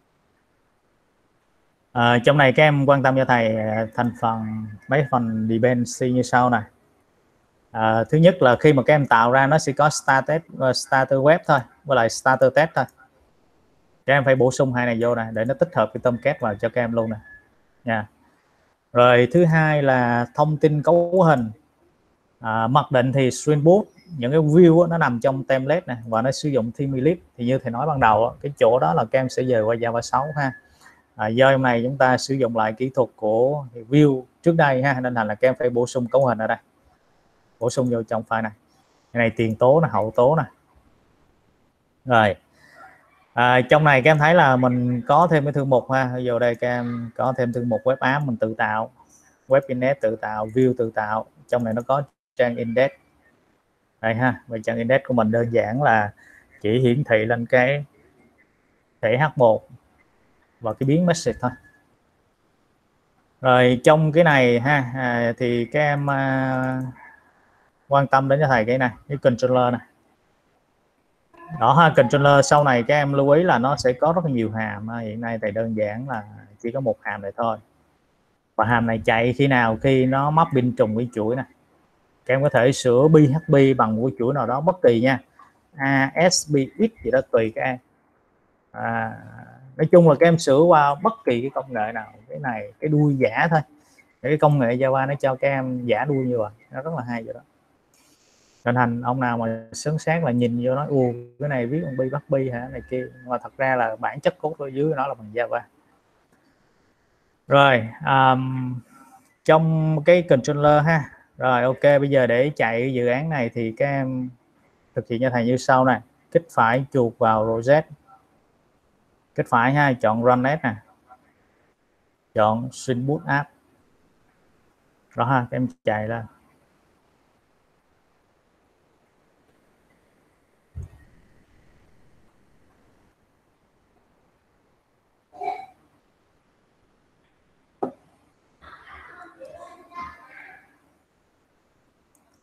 À, trong này các em quan tâm cho thầy uh, thành phần mấy phần dependency như sau nè. À, thứ nhất là khi mà các em tạo ra nó sẽ có started uh, starter web thôi với lại starter test thôi, các em phải bổ sung hai này vô này để nó tích hợp cái Tomcat vào cho các em luôn nè nha. Rồi thứ hai là thông tin cấu hình. À, mặc định thì Spring Boot những cái view đó, nó nằm trong template này và nó sử dụng theme Eclipse, thì như thầy nói ban đầu đó, cái chỗ đó là các em sẽ dời qua Java sáu ha. À, do hôm nay chúng ta sử dụng lại kỹ thuật của view trước đây ha, nên là các em phải bổ sung cấu hình ở đây, bổ sung vô trong file này. Cái này tiền tố là hậu tố nè. Rồi à, trong này các em thấy là mình có thêm cái thư mục ha, ví dụ đây các em có thêm thư mục web app mình tự tạo, web index tự tạo, view tự tạo, trong này nó có trang index đây ha. Và trang index của mình đơn giản là chỉ hiển thị lên cái thể hát một và cái biến message thôi. Rồi trong cái này ha à, thì các em à, quan tâm đến cho thầy cái này, cái controller này đó ha. Controller sau này các em lưu ý là nó sẽ có rất là nhiều hàm ha. Hiện nay thầy đơn giản là chỉ có một hàm này thôi, và hàm này chạy khi nào, khi nó mapping trùng với chuỗi này. Các em có thể sửa pê hát pê bằng một chuỗi nào đó bất kỳ nha, a ét pê ích gì đó tùy các em. À, nói chung là các em sửa qua bất kỳ cái công nghệ nào, cái này cái đuôi giả thôi, cái công nghệ Java nó cho các em giả đuôi như vậy, nó rất là hay vậy đó. Nên thành ông nào mà sớm sáng là nhìn vô nói u cái này viết bằng pê hát pê hả này kia, mà thật ra là bản chất code ở dưới nó là bằng Java. Rồi um, trong cái controller ha. Rồi ok, bây giờ để chạy dự án này thì các em thực hiện cho thầy như sau này. Kích phải chuột vào project, kích phải ha, chọn runnet nè, chọn Spring Boot app đó ha, các em chạy ra.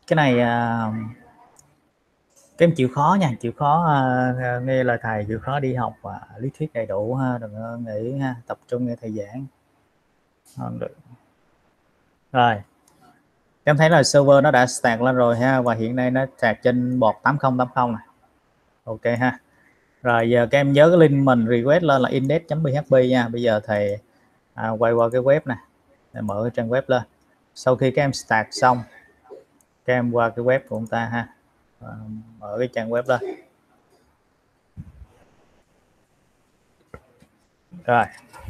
cái này uh, các em chịu khó nha, chịu khó uh, nghe lời thầy, chịu khó đi học và lý thuyết đầy đủ ha, đừng có nghĩ ha, tập trung nghe thầy giảng. Không được. Rồi em thấy là server nó đã start lên rồi ha, và hiện nay nó start trên port tám không tám không này. Ok ha. Rồi giờ các em nhớ cái link mình request lên là index chấm p h p nha. Bây giờ thầy à, quay qua cái web này, để mở cái trang web lên. Sau khi các em start xong, các em qua cái web của chúng ta ha, à, mở cái trang web lên. Rồi.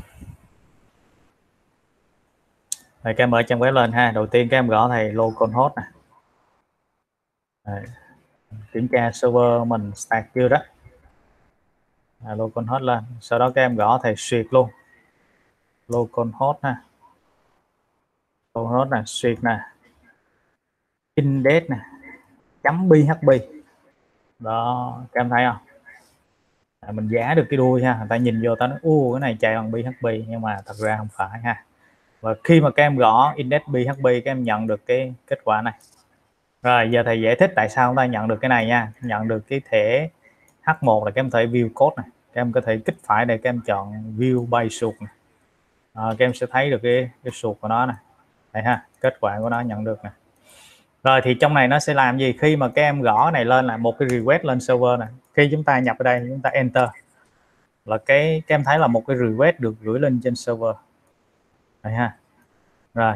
Rồi các em mở trang web lên ha. Đầu tiên các em gõ thầy localhost này. Rồi. Kiểm tra server mình start chưa đó. À, localhost lên. Sau đó các em gõ thầy suyệt luôn. Localhost ha. Localhost này, suyệt nè. Index nè. Chấm .php. Đó, các em thấy không? À, mình giá được cái đuôi ha, người ta nhìn vô ta nói u cái này chạy bằng pê hát pê, nhưng mà thật ra không phải ha. Và khi mà các em gõ index pê hát pê, các em nhận được cái kết quả này. Rồi giờ thầy giải thích tại sao chúng ta nhận được cái này nha. Nhận được cái thẻ hát một là các em thể view code này, các em có thể kích phải để các em chọn view by source này. À, các em sẽ thấy được cái cái source của nó này. Đây ha, kết quả của nó nhận được này. Rồi thì trong này nó sẽ làm gì? Khi mà các em gõ này lên là một cái request lên server này. Khi chúng ta nhập ở đây, chúng ta enter là cái các em thấy là một cái request được gửi lên trên server. Đây ha. Rồi.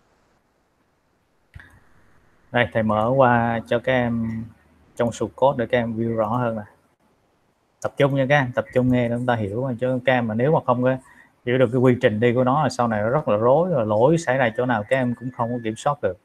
Đây thầy mở qua cho các em trong source code để các em view rõ hơn này. Tập trung nha các em, tập trung nghe để chúng ta hiểu, mà chứ các em mà nếu mà không có hiểu được cái quy trình đi của nó là sau này nó rất là rối, rồi lỗi xảy ra chỗ nào các em cũng không có kiểm soát được.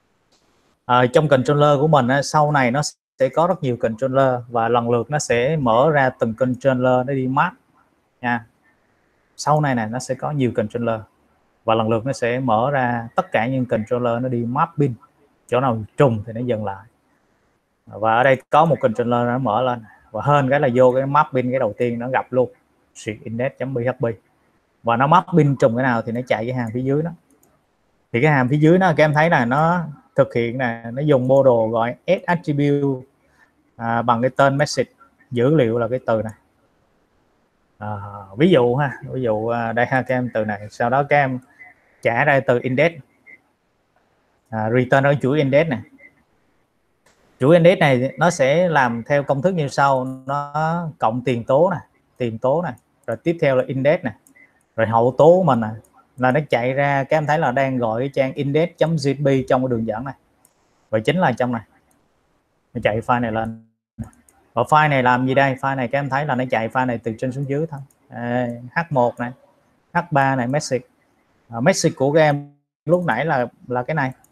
À, trong controller của mình sau này nó sẽ có rất nhiều controller và lần lượt nó sẽ mở ra từng controller nó đi map nha. Sau này này nó sẽ có nhiều controller và lần lượt nó sẽ mở ra tất cả những controller nó đi mapping, chỗ nào trùng thì nó dừng lại. Và ở đây có một controller nó mở lên, và hơn cái là vô cái mapping cái đầu tiên nó gặp luôn index chấm p h p, và nó mapping trùng cái nào thì nó chạy cái hàng phía dưới đó. Thì cái hàm phía dưới nó các em thấy là nó thực hiện là nó dùng model gọi s attribute à, bằng cái tên message, dữ liệu là cái từ này. À, ví dụ ha, ví dụ đây ha các em, từ này sau đó các em trả ra từ index, à, return ở chuỗi index này. Chuỗi index này nó sẽ làm theo công thức như sau, nó cộng tiền tố này, tiền tố này, rồi tiếp theo là index này, rồi hậu tố của mình này, là nó chạy ra, các em thấy là đang gọi cái trang index.jp trong cái đường dẫn này, và chính là trong này nó chạy file này lên. Và file này làm gì đây? File này các em thấy là nó chạy file này từ trên xuống dưới thôi. à, hát một này, hát ba này, message. à, message của các em lúc nãy là là cái này.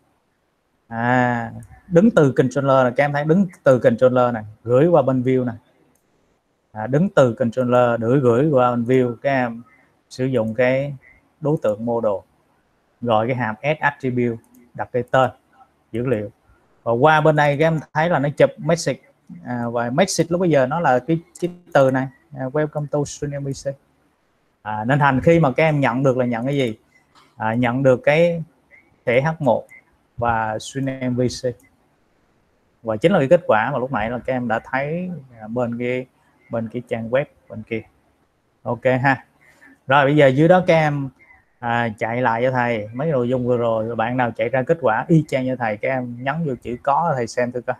À, đứng từ controller là các em thấy đứng từ controller này gửi qua bên view này. À, đứng từ controller gửi gửi qua bên view, các em sử dụng cái đối tượng model, gọi cái hàm s attribute, đặt cái tên dữ liệu, và qua bên đây các em thấy là nó chụp message. À, và message lúc bây giờ nó là cái, cái từ này, à, welcome to Stream vê xê. À, nên thành khi mà các em nhận được là nhận cái gì? À, nhận được cái thẻ hát một và Stream vê xê, và chính là cái kết quả mà lúc nãy là các em đã thấy bên cái bên cái trang web bên kia. Ok ha. Rồi bây giờ dưới đó các em à, chạy lại cho thầy mấy nội dung vừa rồi, bạn nào chạy ra kết quả y chang như thầy, các em nhấn vô chữ có thầy xem thử coi.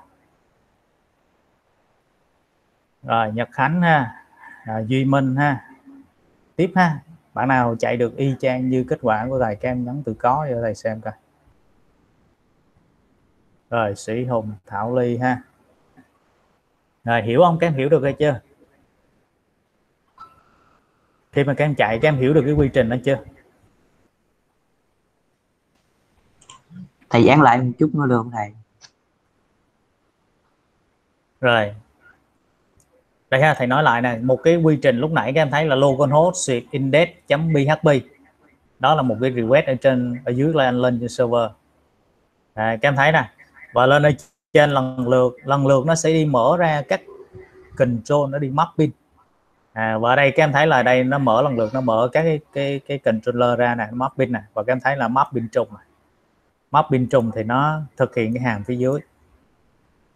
Rồi Nhật Khánh ha, à, Duy Minh ha, tiếp ha, bạn nào chạy được y chang như kết quả của thầy, các em nhấn từ có cho thầy xem coi. Rồi Sĩ Hùng, Thảo Ly ha. Rồi hiểu không? Các em hiểu được hay chưa? Khi mà các em chạy các em hiểu được cái quy trình đó chưa? Thầy giảng lại một chút nữa được không thầy? Rồi đây ha, thầy nói lại nè, một cái quy trình lúc nãy các em thấy là localhost index.php, đó là một cái request ở trên ở dưới lên lên trên server. À, các em thấy nè, và lên ở trên lần lượt lần lượt nó sẽ đi mở ra các control, nó đi mapping. À, và ở đây các em thấy là đây nó mở lần lượt, nó mở các cái cái cái controller ra nè, mapping này, và các em thấy là mapping trùng này. Mapping trùng thì nó thực hiện cái hàm phía dưới.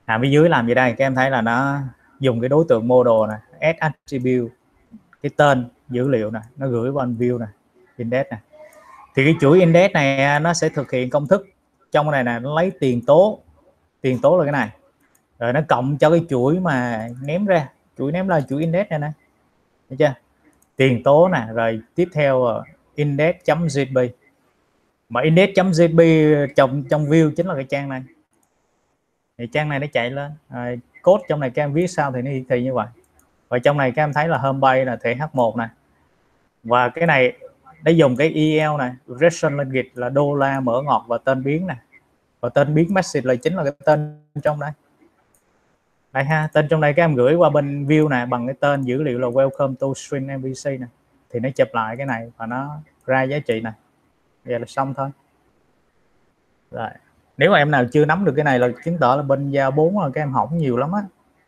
À, phía dưới làm gì đây? Các em thấy là nó dùng cái đối tượng model này, add attribute, cái tên dữ liệu này, nó gửi vào view này, index này. Thì cái chuỗi index này nó sẽ thực hiện công thức trong cái này nè, nó lấy tiền tố, tiền tố là cái này, rồi nó cộng cho cái chuỗi mà ném ra, chuỗi ném ra chuỗi index này nè, thấy chưa? Tiền tố nè, rồi tiếp theo index.jp, mà index.jp trong trong view chính là cái trang này, thì trang này nó chạy lên, rồi code trong này các em viết sao thì nó hiển thị như vậy. Và trong này các em thấy là homepage là thể hát một này, và cái này nó dùng cái i e lờ này, regression language là đô la mở ngoặc và tên biến này, và tên biến message là chính là cái tên trong đây. Đây ha, tên trong đây các em gửi qua bên view này bằng cái tên dữ liệu là welcome to string em vê xê này, thì nó chụp lại cái này và nó ra giá trị này. Vậy là xong thôi. Rồi, nếu mà em nào chưa nắm được cái này là chứng tỏ là bên Java bốn là các em hỏng nhiều lắm á.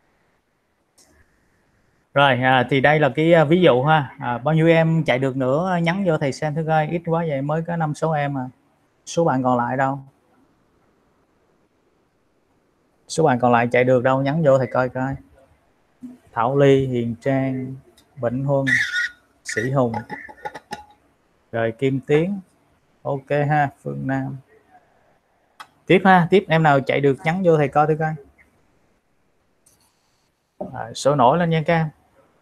Rồi, à, thì đây là cái ví dụ ha. À, bao nhiêu em chạy được nữa nhắn vô thầy xem thử coi, ít quá vậy mới có năm sáu em à. Số bạn còn lại đâu? Số bạn còn lại chạy được đâu, nhắn vô thầy coi coi. Thảo Ly, Hiền Trang, Vĩnh Huân, Sĩ Hùng, rồi Kim Tiến, ok ha, Phương Nam. Tiếp ha, tiếp em nào chạy được nhắn vô thầy coi thử coi. À, số nổi lên nha các em.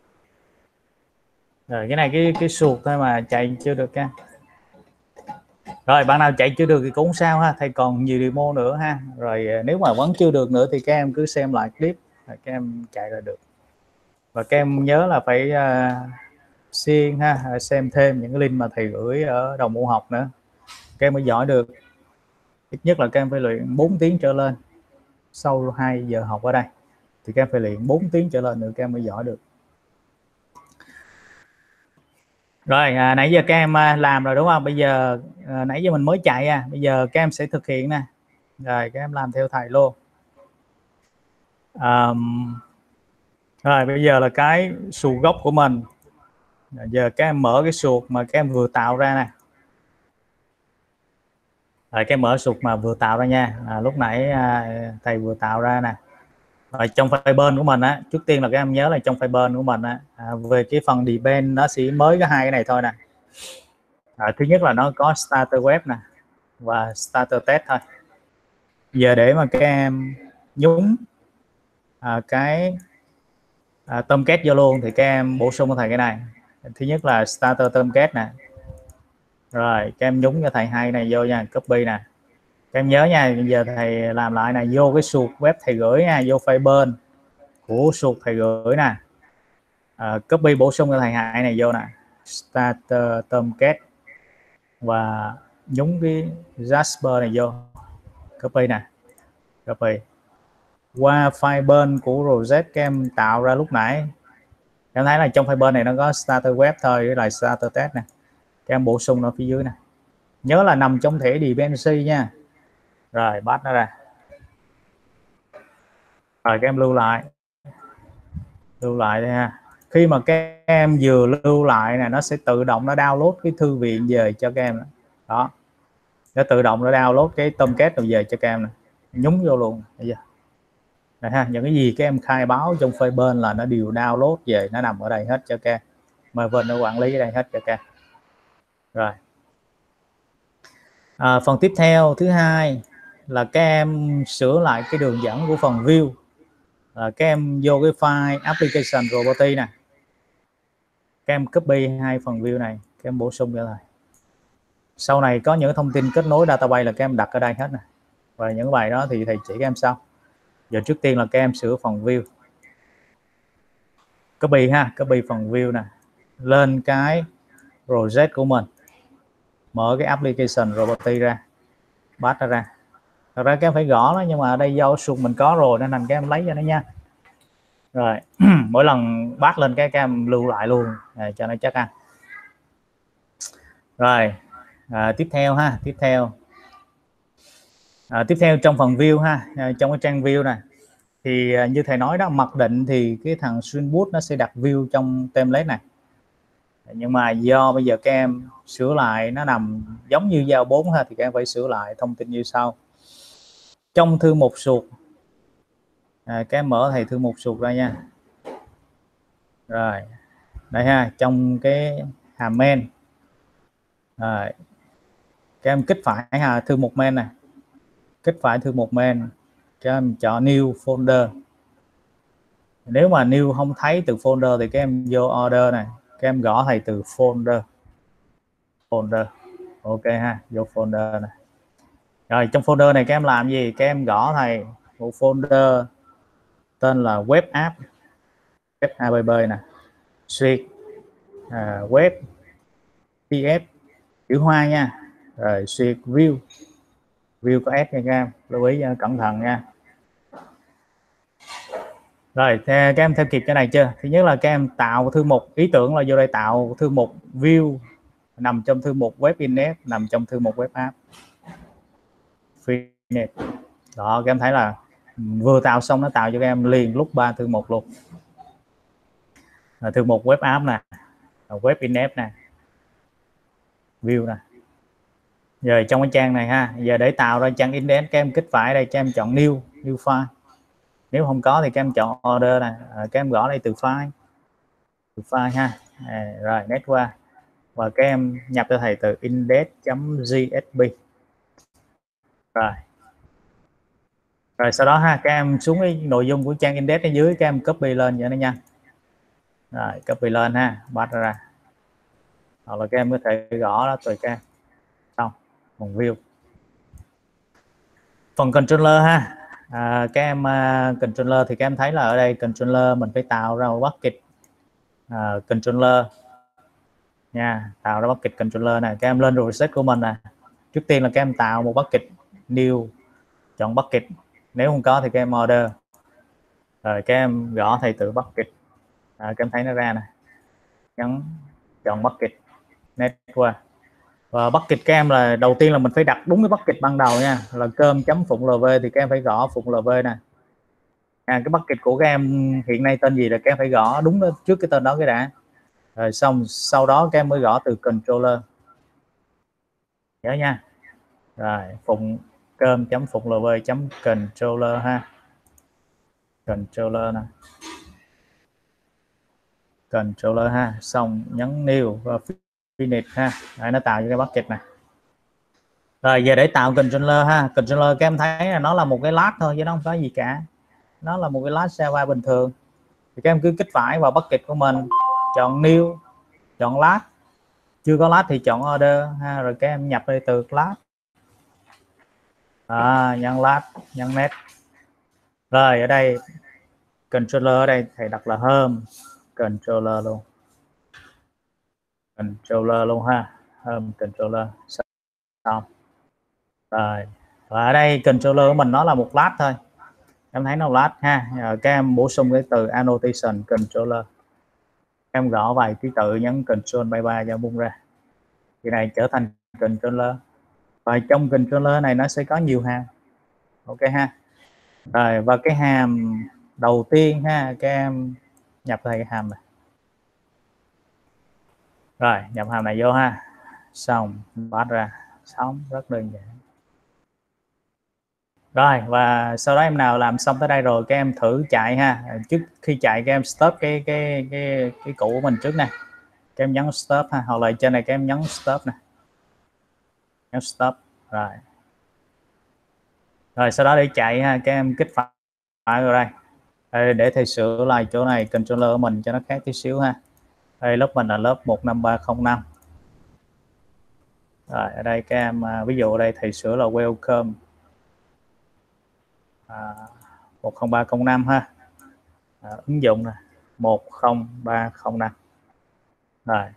Rồi cái này cái cái suột thôi mà chạy chưa được các. Rồi bạn nào chạy chưa được thì cũng sao ha, thầy còn nhiều demo nữa ha. Rồi nếu mà vẫn chưa được nữa thì các em cứ xem lại clip, các em chạy là được. Và các em nhớ là phải uh, xuyên ha, xem thêm những cái link mà thầy gửi ở đầu môn học nữa, các em mới giỏi được. Ít nhất là các em phải luyện bốn tiếng trở lên. Sau hai giờ học ở đây thì các em phải luyện bốn tiếng trở lên nữa các em mới giỏi được. Rồi à, nãy giờ các em làm rồi đúng không? Bây giờ à, nãy giờ mình mới chạy à, bây giờ các em sẽ thực hiện nè. Rồi các em làm theo thầy luôn. À, rồi bây giờ là cái suột gốc của mình. Rồi, giờ các em mở cái suột mà các em vừa tạo ra nè. Rồi các em mở suột mà vừa tạo ra nha. À, lúc nãy à, thầy vừa tạo ra nè. Rồi trong file bên của mình á, trước tiên là các em nhớ là trong file bên của mình á, à, về cái phần depend nó chỉ mới có hai cái này thôi nè. À, thứ nhất là nó có starter web nè và starter test thôi. Giờ để mà các em nhúng à, cái à, Tomcat vô luôn thì các em bổ sung cho thầy cái này. Thứ nhất là starter Tomcat nè. Rồi các em nhúng cho thầy hai này vô nha, copy nè. Các em nhớ nha, bây giờ thầy làm lại này, vô cái suột web thầy gửi nha, vô file bên của suột thầy gửi nè, à, copy bổ sung cho thầy hai này vô nè, starter Tomcat và nhúng cái Jasper này vô, copy nè, copy qua file bên của Rosette các em tạo ra lúc nãy. Em thấy là trong file bên này nó có starter web thôi với lại starter test nè, các em bổ sung nó phía dưới nè, nhớ là nằm trong thẻ dependency nha. Rồi bắt nó ra, rồi các em lưu lại, lưu lại đây ha. Khi mà các em vừa lưu lại nè, nó sẽ tự động nó download cái thư viện về cho các em đó, nó tự động nó download cái Tomcat rồi về cho các em này, nhúng vô luôn. Bây giờ này ha, những cái gì các em khai báo trong file bên là nó đều download về, nó nằm ở đây hết cho các em, Marvin nó quản lý ở đây hết cho các em. Rồi à, phần tiếp theo thứ hai là các em sửa lại cái đường dẫn của phần view. À, các em vô cái file application robotics nè, các em copy hai phần view này, các em bổ sung cho thầy. Sau này có những thông tin kết nối database là các em đặt ở đây hết nè, và những bài đó thì thầy chỉ các em sau. Giờ trước tiên là các em sửa phần view, copy ha, copy phần view nè lên cái project của mình, mở cái application robotics ra, bắt nó ra. Thật ra các em phải gõ nó, nhưng mà ở đây do suột mình có rồi nên thành các em lấy cho nó nha. Rồi mỗi lần bắt lên cái các em lưu lại luôn à, cho nó chắc ăn. Rồi à, tiếp theo ha, tiếp theo à, tiếp theo trong phần view ha, à, trong cái trang view này thì à, như thầy nói đó, mặc định thì cái thằng Spring Boot nó sẽ đặt view trong template này, nhưng mà do bây giờ các em sửa lại nó nằm giống như Java bốn ha, thì các em phải sửa lại thông tin như sau. Trong thư mục suột À, các em mở thầy thư mục suột ra nha. Rồi đây ha, trong cái hàm main rồi các em kích phải ha, thư mục main này, kích phải thư mục main, các em chọn new folder. Nếu mà new không thấy từ folder thì các em vô order này, các em gõ thầy từ folder, folder, ok ha, vô folder này. Rồi trong folder này các em làm gì? Các em gõ thầy một folder tên là web app, web app nè, suite à, web pf chữ hoa nha, rồi suite view, view có s nha các em, lưu ý cẩn thận nha. Rồi các em theo kịp cái này chưa? Thứ nhất là các em tạo thư mục, ý tưởng là vô đây tạo thư mục view nằm trong thư mục web index, nằm trong thư mục web app. Finish. Đó, các em thấy là vừa tạo xong nó tạo cho các em liền lúc ba thư mục luôn. Là thư mục web app nè, web index nè, view nè. Rồi trong cái trang này ha, giờ để tạo ra trang index các em kích phải đây, các em chọn new, new file. Nếu không có thì các em chọn order này, à, các em gõ đây từ file, từ file ha. À, rồi net qua và các em nhập cho thầy từ index.jsp. Rồi. Rồi sau đó ha, các em xuống cái nội dung của trang index ở dưới, các em copy lên vậy đó nha. Rồi copy lên ha, bắt ra. Hoặc là các em có thể gõ đó tùy các em. Xong, phần view. Phần controller ha. À, các em uh, controller thì các em thấy là ở đây controller mình phải tạo ra một bucket uh, controller nha, tạo ra bucket controller này. Các em lên reset của mình nè, trước tiên là các em tạo một bucket new, chọn bucket, nếu không có thì các em order, rồi các em gõ thầy tự bucket, à, các em thấy nó ra nè, nhấn chọn bucket, net qua. Và bucket các em là đầu tiên là mình phải đặt đúng cái bucket ban đầu nha, là cơm chấm phụng lv thì các em phải gõ phụng lv nè. À, cái bucket của các em hiện nay tên gì là các em phải gõ đúng đó, trước cái tên đó cái đã. Rồi xong sau đó các em mới gõ từ controller, nhớ nha. Rồi phụng cơm chấm phụng lv chấm controller ha, controller nè, controller ha, xong nhấn new và finish ha. Đấy, nó tạo cho cái bucket này. Rồi giờ để tạo controller ha, controller các em thấy là nó là một cái lát thôi chứ nó không có gì cả, nó là một cái lát Java bình thường. Thì các em cứ kích phải vào bucket của mình, chọn new, chọn lát, chưa có lát thì chọn order ha, rồi các em nhập đây từ lát, à, nhân lát, nhân net. Rồi ở đây controller ở đây thầy đặt là home controller luôn, controller luôn ha, home controller. Xong rồi, và ở đây controller của mình nó là một lát thôi, em thấy nó lát ha. Rồi các em bổ sung cái từ annotation controller, em gõ vài ký tự nhấn control by ba cho bung ra, thì này trở thành controller. Và trong controller này nó sẽ có nhiều hàm, ok ha. Rồi và cái hàm đầu tiên ha, các em nhập thầy cái hàm này, rồi nhập hàm này vô ha, xong bắt ra, xong rất đơn giản. Rồi và sau đó em nào làm xong tới đây rồi các em thử chạy ha. Trước khi chạy các em stop cái cái cái cái cũ của mình trước nè, các em nhấn stop ha, hoặc là trên này các em nhấn stop nè, nhấn stop. Rồi rồi sau đó để chạy ha, các em kích phải vào đây. Đây, để thầy sửa lại chỗ này controller của mình cho nó khác tí xíu ha. Đây lớp mình là lớp một năm ba không năm. Rồi ở đây các em ví dụ ở đây thầy sửa là welcome à, một không ba không năm ha, à, ứng dụng này một không ba không năm. Rồi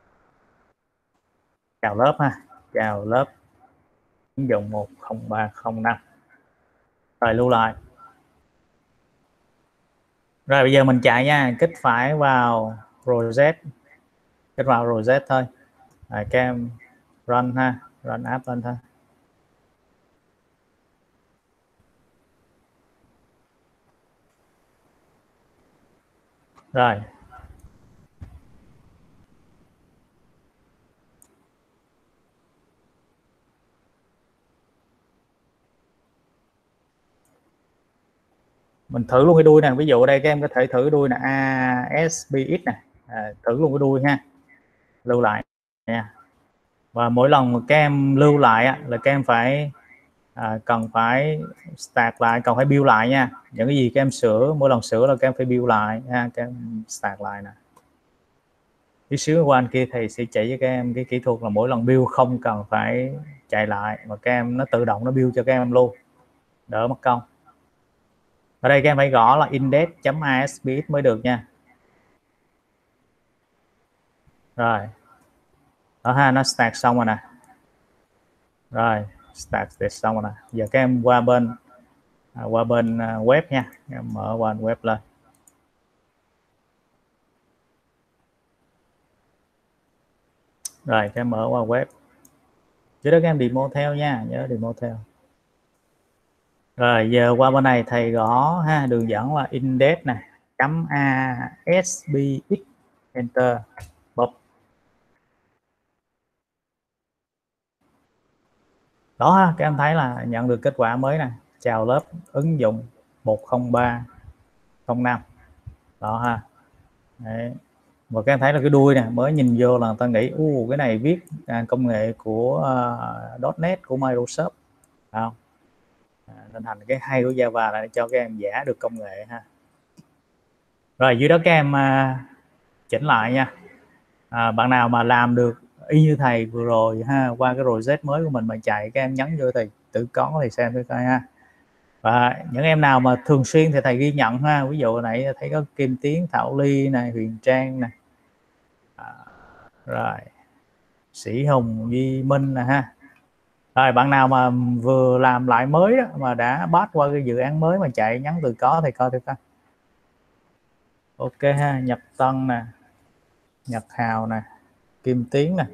chào lớp ha, chào lớp ứng dụng một không ba không năm. Rồi lưu lại. Rồi bây giờ mình chạy nha, kích phải vào project, kích vào project thôi. Rồi các em run ha, run app lên thôi. Rồi mình thử luôn cái đuôi nè, ví dụ ở đây các em có thể thử đuôi là a ét bê ích nè, à, thử luôn cái đuôi ha, lưu lại nha. Và mỗi lần mà các em lưu lại á, là các em phải à, cần phải start lại, cần phải build lại nha. Những cái gì các em sửa, mỗi lần sửa là các em phải build lại ha, các em start lại nè. Tí xíu qua anh kia thầy sẽ chỉ cho các em cái kỹ thuật là mỗi lần build không cần phải chạy lại, mà các em nó tự động nó build cho các em luôn, đỡ mất công. Ở đây các em phải gõ là index.asbx mới được nha. Rồi đó ha, nó start xong rồi nè. Rồi start xong rồi nè. Giờ các em qua bên à, qua bên web nha, em mở qua web lên. Rồi các em mở qua web, chứ đó các em demo theo nha, nhớ demo theo. Rồi giờ qua bên này thầy gõ ha, đường dẫn là index này chấm asbx, enter, bấm. Đó ha, các em thấy là nhận được kết quả mới nè, chào lớp ứng dụng một không ba không năm. Đó ha. Đấy. Và các em thấy là cái đuôi nè, mới nhìn vô là người ta nghĩ u cái này viết à, công nghệ của uh, .net của Microsoft, không? À, nên thành cái hay của Java là cho các em giả được công nghệ ha. Rồi dưới đó các em uh, chỉnh lại nha. À, bạn nào mà làm được y như thầy vừa rồi ha, qua cái project mới của mình mà chạy, các em nhấn vô thì tự có thì xem thử coi ha. Và những em nào mà thường xuyên thì thầy ghi nhận ha, ví dụ nãy thấy có Kim Tiến, Thảo Ly này, Huyền Trang này, à, rồi Sĩ Hùng, Duy Minh nè ha. Rồi bạn nào mà vừa làm lại mới đó, mà đã pass qua cái dự án mới mà chạy, nhắn từ có thì coi thử coi. Ok ha, Nhật Tân nè, Nhật Hào nè, Kim Tiến nè.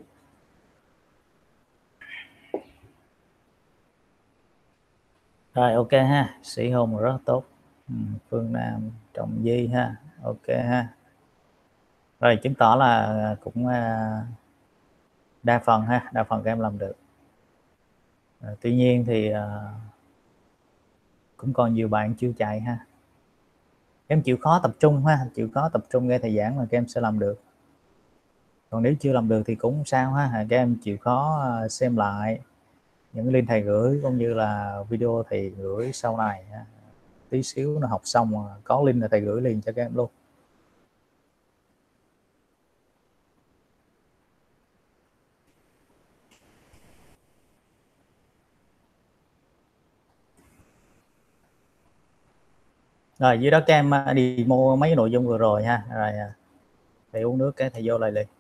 Rồi ok ha, Sĩ Hùng rất tốt. Ừ, Phương Nam, Trọng Di ha, ok ha. Rồi chứng tỏ là cũng đa phần ha, đa phần các em làm được. À, tuy nhiên thì uh, cũng còn nhiều bạn chưa chạy ha. Em chịu khó tập trung ha, chịu khó tập trung nghe thầy giảng là các em sẽ làm được. Còn nếu chưa làm được thì cũng không sao ha, các em chịu khó xem lại những link thầy gửi cũng như là video thầy gửi sau này ha. Tí xíu nó học xong có link là thầy gửi liền cho các em luôn. Rồi dưới đó các em đi mua mấy nội dung vừa rồi ha. Rồi thầy uống nước cái thầy vô lại liền.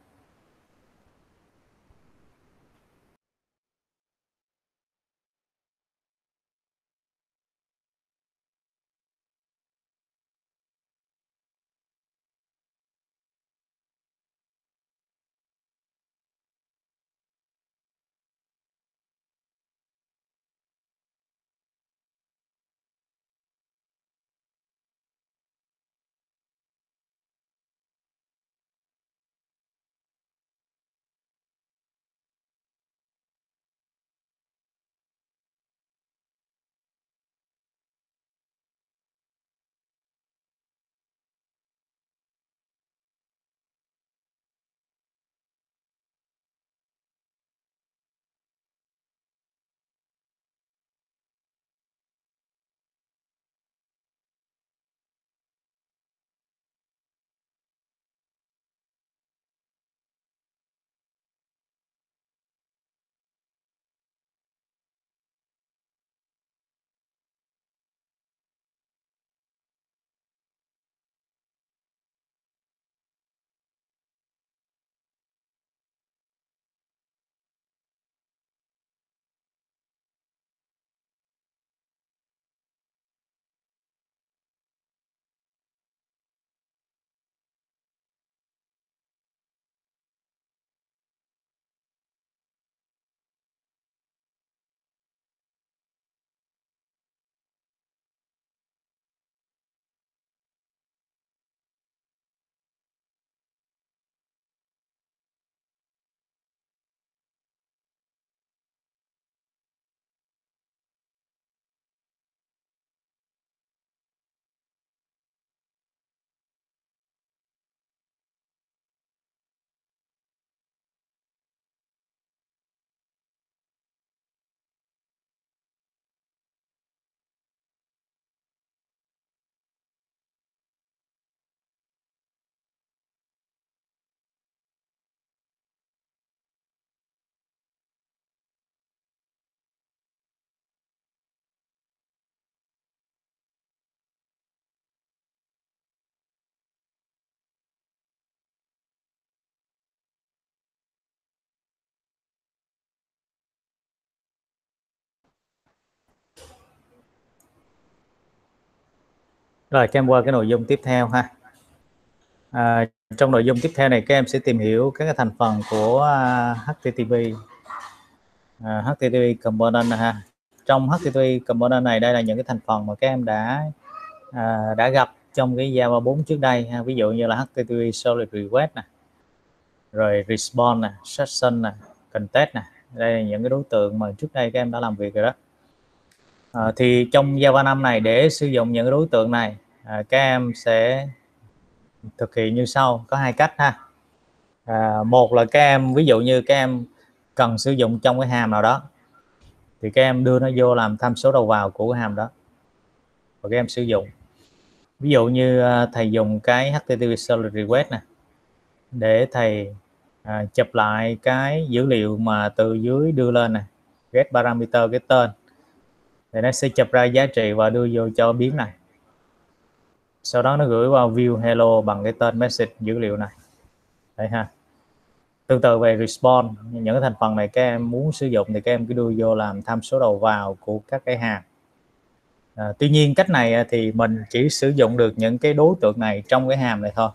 Rồi các em qua cái nội dung tiếp theo ha. À, trong nội dung tiếp theo này các em sẽ tìm hiểu các cái thành phần của uh, hát tê tê pê, uh, hát tê tê pê component ha. Trong hát tê tê pê component này, đây là những cái thành phần mà các em đã uh, đã gặp trong cái Java bốn trước đây ha. Ví dụ như là hát tê tê pê solid request nè, rồi response nè, session nè, context nè. Đây là những cái đối tượng mà trước đây các em đã làm việc rồi đó. À, thì trong Java năm này, để sử dụng những đối tượng này, à, các em sẽ thực hiện như sau, có hai cách ha. À, một là các em ví dụ như các em cần sử dụng trong cái hàm nào đó thì các em đưa nó vô làm tham số đầu vào của cái hàm đó và các em sử dụng. Ví dụ như thầy dùng cái hát tê tê pê solid request này để thầy à, chụp lại cái dữ liệu mà từ dưới đưa lên này, get parameter cái tên, thì nó sẽ chụp ra giá trị và đưa vô cho biến này, sau đó nó gửi vào view hello bằng cái tên message dữ liệu này. Đây ha. Tương tự về response, những cái thành phần này các em muốn sử dụng thì các em cứ đưa vô làm tham số đầu vào của các cái hàm. À, tuy nhiên cách này thì mình chỉ sử dụng được những cái đối tượng này trong cái hàm này thôi.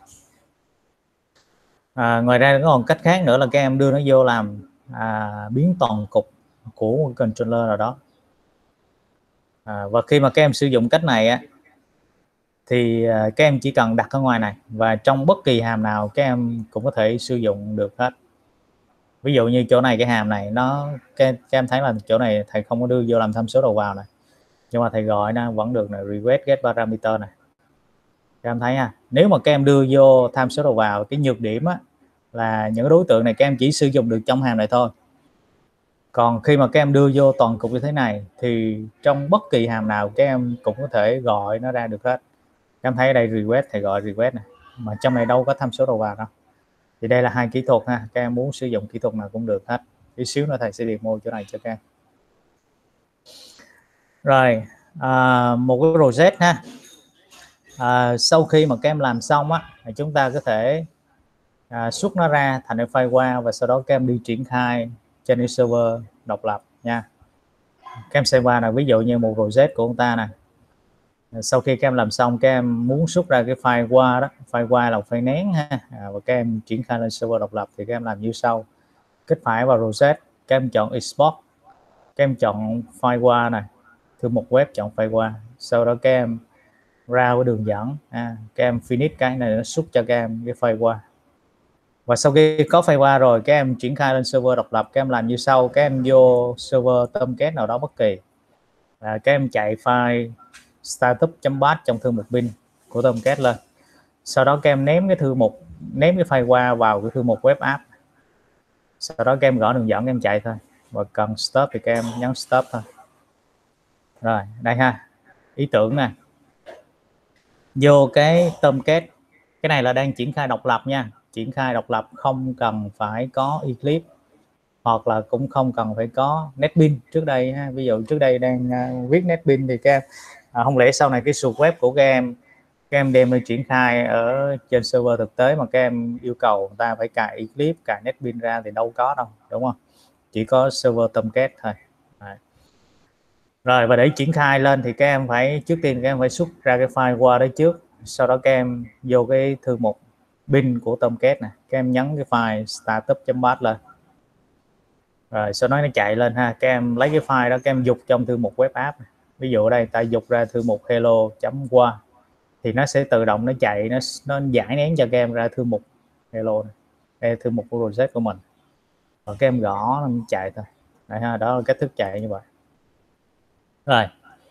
À, ngoài ra còn cách khác nữa là các em đưa nó vô làm à, biến toàn cục của một controller nào đó. À, và khi mà các em sử dụng cách này á, thì à, các em chỉ cần đặt ở ngoài này và trong bất kỳ hàm nào các em cũng có thể sử dụng được hết. Ví dụ như chỗ này, cái hàm này nó các, các em thấy là chỗ này thầy không có đưa vô làm tham số đầu vào này, nhưng mà thầy gọi nó vẫn được này, request get parameter này. Các em thấy ha, nếu mà các em đưa vô tham số đầu vào, cái nhược điểm á, là những đối tượng này các em chỉ sử dụng được trong hàm này thôi. Còn khi mà các em đưa vô toàn cục như thế này thì trong bất kỳ hàm nào các em cũng có thể gọi nó ra được hết. Các em thấy ở đây request, thầy gọi request này, mà trong này đâu có tham số đầu vào đâu. Thì đây là hai kỹ thuật ha, các em muốn sử dụng kỹ thuật nào cũng được hết. Tí xíu nữa thầy sẽ demo chỗ này cho các em. Rồi, à, một cái project ha. À, sau khi mà các em làm xong á, thì chúng ta có thể à, xuất nó ra thành file qua và sau đó các em đi triển khai trên cái server độc lập nha. Các em xem qua là ví dụ như một project của ông ta này. Sau khi các em làm xong, các em muốn xuất ra cái file qua đó, file qua là file nén ha, à, và các em triển khai lên server độc lập thì các em làm như sau. Kích phải vào project, các em chọn export, các em chọn file qua này, thư mục web chọn file qua, sau đó các em ra với đường dẫn, à, các em finish cái này nó xuất cho các em cái file qua. Và sau khi có file qua rồi, các em triển khai lên server độc lập, các em làm như sau. Các em vô server Tomcat nào đó bất kỳ, à, các em chạy file startup.bat trong thư mục bin của Tomcat lên, sau đó các em ném cái thư mục ném cái file qua vào cái thư mục web app, sau đó các em gõ đường dẫn, các em chạy thôi, và cần stop thì các em nhấn stop thôi. Rồi đây ha, ý tưởng nè, vô cái Tomcat, cái này là đang triển khai độc lập nha, triển khai độc lập không cần phải có Eclipse hoặc là cũng không cần phải có NetBeans trước đây ha. Ví dụ trước đây đang uh, viết NetBeans thì các em à, không lẽ sau này cái suite web của các em các em đem đi triển khai ở trên server thực tế mà các em yêu cầu người ta phải cài Eclipse, cài NetBeans ra thì đâu có đâu, đúng không? Chỉ có server Tomcat thôi. Đấy. Rồi, và để triển khai lên thì các em phải trước tiên các em phải xuất ra cái file qua đấy trước, sau đó các em vô cái thư mục bin của Tomcat này, các em nhấn cái file startup.bat lên, rồi sau đó nó chạy lên ha. Các em lấy cái file đó các em dục trong thư mục web app này. Ví dụ ở đây ta dục ra thư mục hello.qua thì nó sẽ tự động nó chạy, nó nó giải nén cho các em ra thư mục hello này. Đây là thư mục của project của mình, và các em gõ nó chạy thôi. Đấy ha, đó là cách thức chạy như vậy. Rồi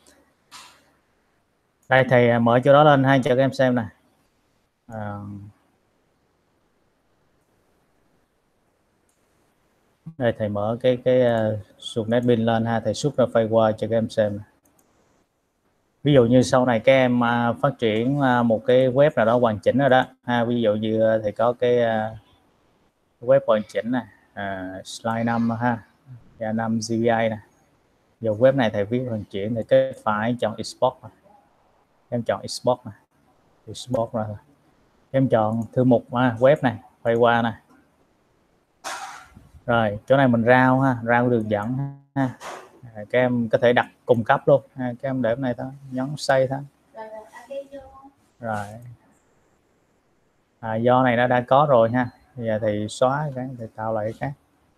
đây thầy mở chỗ đó lênให้cho các em xem nè. À, đây thầy mở cái cái uh, suite NetBeans lên ha, thầy xuất ra file qua cho các em xem. Ví dụ như sau này các em uh, phát triển uh, một cái web nào đó hoàn chỉnh rồi đó ha, ví dụ như uh, thầy có cái uh, web hoàn chỉnh này, uh, slide năm ha, và năm giê pê i nè. Giờ web này thầy viết hoàn chỉnh thì cái phải chọn export này. Em chọn export này, export rồi em chọn thư mục à, web này, file qua này. Rồi chỗ này mình rao ha, rao đường dẫn ha. À, các em có thể đặt cung cấp luôn ha. Các em để cái này thôi, nhấn save thôi. Rồi à, do này nó đã có rồi ha, bây giờ thì xóa cái thì tạo lại cái khác.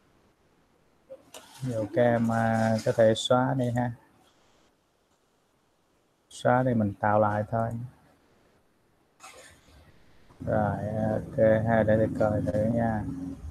Nhiều các em à, có thể xóa đi ha, xóa đi mình tạo lại thôi. Rồi ok ha, để tôi coi thử nha.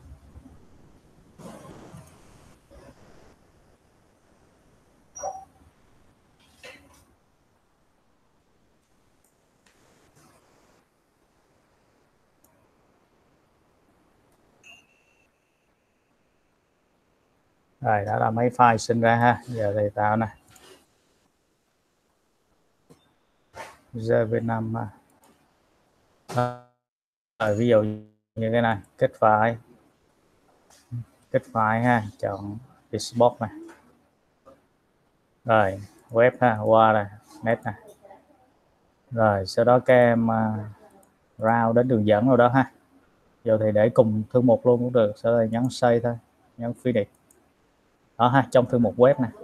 Rồi đó là mấy file sinh ra ha, giờ thì tạo nè giờ Việt Nam ha. Rồi ví dụ như cái này kết file, kết file ha, chọn Xbox này, rồi web ha, qua này net này, rồi sau đó các em uh, route đến đường dẫn rồi đó ha. Giờ thì để cùng thư mục luôn cũng được, sau đó nhấn save thôi, nhấn finish đó ha, trong thư mục web này.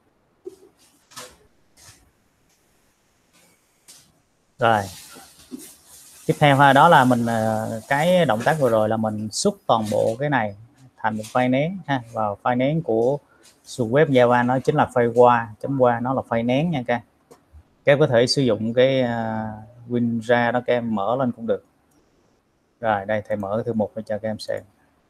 Rồi tiếp theo ha, đó là mình cái động tác vừa rồi là mình xúc toàn bộ cái này thành một file nén ha, vào file nén của suite web Java, nó chính là file qua chấm qua, nó là file nén nha các em. Các em có thể sử dụng cái uh, WinRAR đó, các em mở lên cũng được. Rồi đây thầy mở cái thư mục để cho các em xem.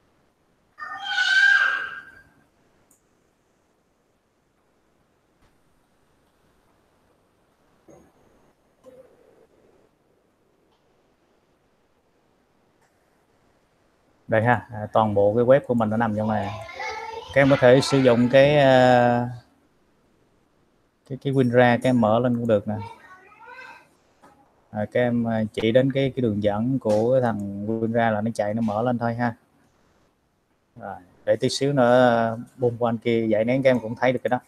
Đây ha, à, toàn bộ cái web của mình nó nằm trong này. Các em có thể sử dụng cái uh, cái cái WinRAR, các em mở lên cũng được nè. À, các em chỉ đến cái cái đường dẫn của cái thằng WinRAR là nó chạy, nó mở lên thôi ha. Rồi, để tí xíu nữa bung qua anh kia giải nén các em cũng thấy được cái đó.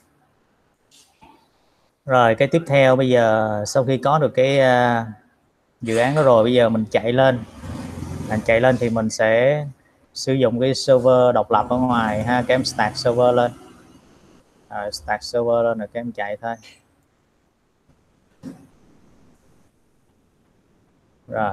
Rồi cái tiếp theo bây giờ sau khi có được cái uh, dự án đó rồi, bây giờ mình chạy lên, mình chạy lên thì mình sẽ sử dụng cái server độc lập ở ngoài ha, các em start server lên, à, start server lên rồi các em chạy thôi. Rồi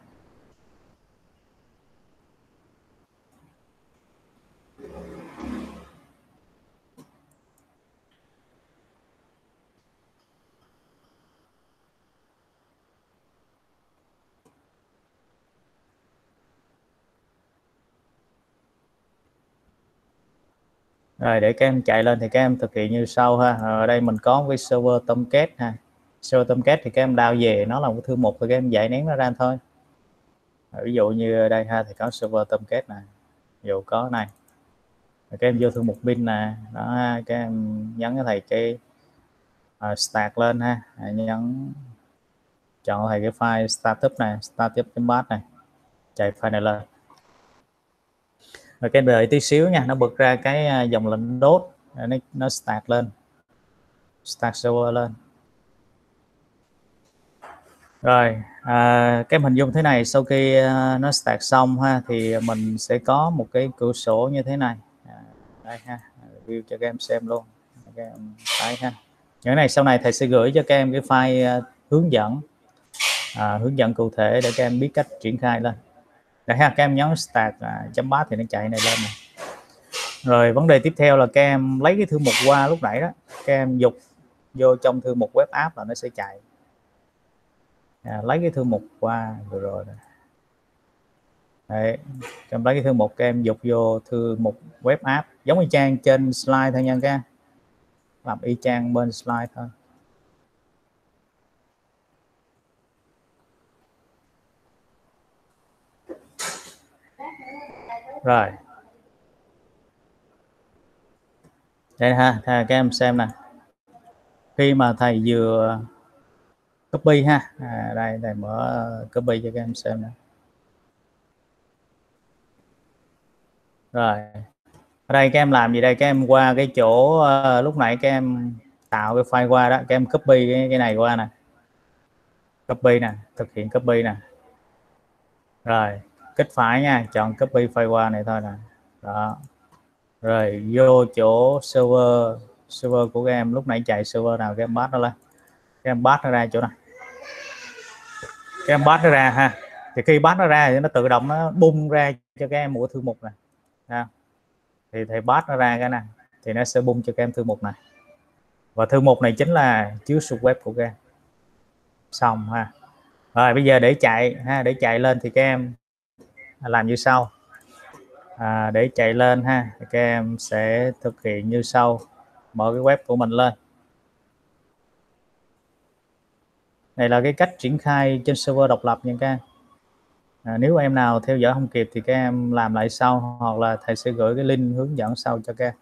Rồi để các em chạy lên thì các em thực hiện như sau ha. Ở đây mình có cái server Tomcat ha. Server Tomcat thì các em download về, nó là một thư mục thì các em giải nén nó ra thôi. Ví dụ như đây ha, thì có server Tomcat này, ví dụ có này, các em vô thư mục bin nè, đó ha, các em nhấn cái thầy cái uh, start lên ha, nhấn chọn thầy cái file startup này, startup.bat này, chạy file này lên. Rồi cái đợi tí xíu nha, nó bật ra cái dòng lệnh đốt, nó, nó start lên, start server lên. Rồi à, cái hình dung thế này, sau khi uh, nó start xong ha, thì mình sẽ có một cái cửa sổ như thế này. À, đây ha, review cho các em xem luôn, các em thấy ha. Những này sau này thầy sẽ gửi cho các em cái file uh, hướng dẫn, à, hướng dẫn cụ thể để các em biết cách triển khai lên. Đây ha, các em nhấn start à, chấm bát thì nó chạy này lên này. Rồi vấn đề tiếp theo là các em lấy cái thư mục qua lúc nãy đó, các em dục vô trong thư mục web app là nó sẽ chạy. À, lấy cái thư mục qua vừa rồi này. Đấy, các em lấy cái thư mục, các em dục vô thư mục web app, giống y chang trên slide thôi nha các em, làm y chang bên slide thôi. Rồi đây ha, các em xem nè, khi mà thầy vừa copy ha, à, đây thầy mở copy cho các em xem nè. Rồi ở đây các em làm gì đây, các em qua cái chỗ uh, lúc nãy các em tạo cái file qua đó, các em copy cái, cái này qua nè, copy nè, thực hiện copy nè, rồi kích phải nha, chọn copy file qua này thôi nè, đó, rồi vô chỗ server, server của các em lúc nãy chạy server nào các em bắt nó lên, các em bắt nó ra chỗ này. các em bắt nó ra ha, thì khi bắt nó ra thì nó tự động nó bung ra cho các em một thư mục này ha. Thì thầy bắt nó ra cái này thì nó sẽ bung cho các em thư mục này, và thư mục này chính là chiếu sụt web của các em. Xong ha. Rồi bây giờ để chạy ha, để chạy lên thì các em làm như sau. À, để chạy lên ha, thì các em sẽ thực hiện như sau. Mở cái web của mình lên. Này là cái cách triển khai trên server độc lập nha các em. À, nếu em nào theo dõi không kịp thì các em làm lại sau, hoặc là thầy sẽ gửi cái link hướng dẫn sau cho các em.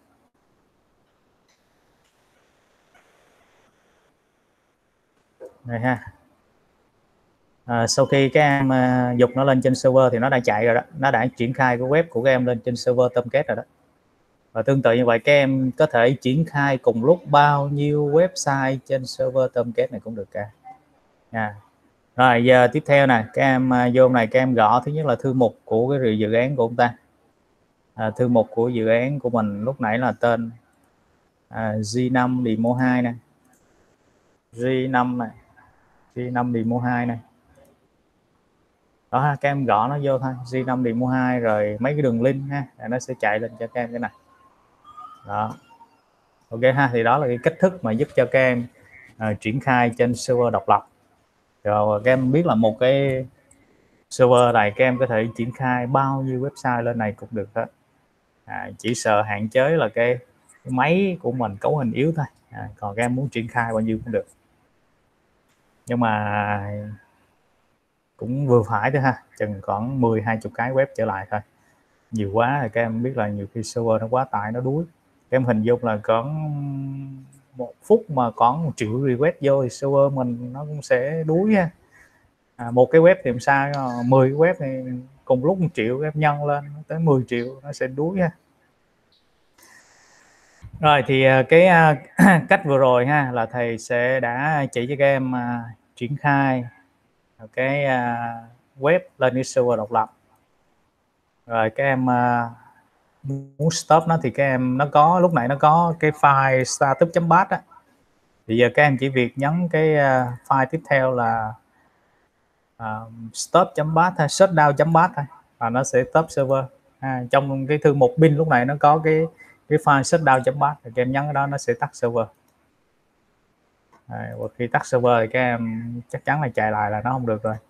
Đây ha. À, sau khi các em uh, dục nó lên trên server thì nó đã chạy rồi đó, nó đã triển khai cái web của các em lên trên server Tomcat rồi đó. Và tương tự như vậy các em có thể triển khai cùng lúc bao nhiêu website trên server Tomcat này cũng được cả. À. Rồi giờ tiếp theo này, các em uh, vô này các em gõ thứ nhất là thư mục của cái dự án của chúng ta. À, thư mục của dự án của mình lúc nãy là tên à, G năm Demo hai này, G năm này, G năm Demo hai này. Đó ha, các em gõ nó vô thôi, G năm Demo hai rồi mấy cái đường link ha, nó sẽ chạy lên cho các em cái này. Đó. Ok ha, thì đó là cái cách thức mà giúp cho các em uh, triển khai trên server độc lập. Rồi các em biết là một cái server này các em có thể triển khai bao nhiêu website lên này cũng được hết. À, chỉ sợ hạn chế là cái, cái máy của mình cấu hình yếu thôi. À, còn các em muốn triển khai bao nhiêu cũng được. Nhưng mà cũng vừa phải thôi ha, chừng khoảng mười hai mươi cái web trở lại thôi. Nhiều quá thì các em biết là nhiều khi server nó quá tải, nó đuối. Các em hình dung là có một phút mà có một triệu request vô thì server mình nó cũng sẽ đuối ha. À, một cái web thì làm sao, mười cái web thì cùng lúc một triệu các em nhân lên tới mười triệu nó sẽ đuối ha. Rồi thì cái uh, cách vừa rồi ha là thầy sẽ đã chỉ cho các em uh, triển khai cái uh, web lên cái server độc lập. Rồi các em uh, muốn stop nó thì các em nó có lúc nãy nó có cái file status.bat á. Thì giờ các em chỉ việc nhấn cái uh, file tiếp theo là uh, stop.bat hay shutdown.bat thôi, và nó sẽ stop server. À, trong cái thư mục bin lúc này nó có cái cái file shutdown.bat, thì các em nhấn cái đó nó sẽ tắt server. À, và khi tắt server thì các em chắc chắn là chạy lại là nó không được rồi.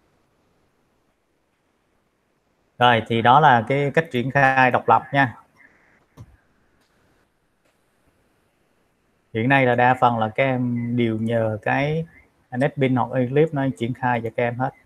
Rồi thì đó là cái cách triển khai độc lập nha. Hiện nay là đa phần là các em đều nhờ cái NetBeans hoặc Eclipse nó triển khai cho các em hết.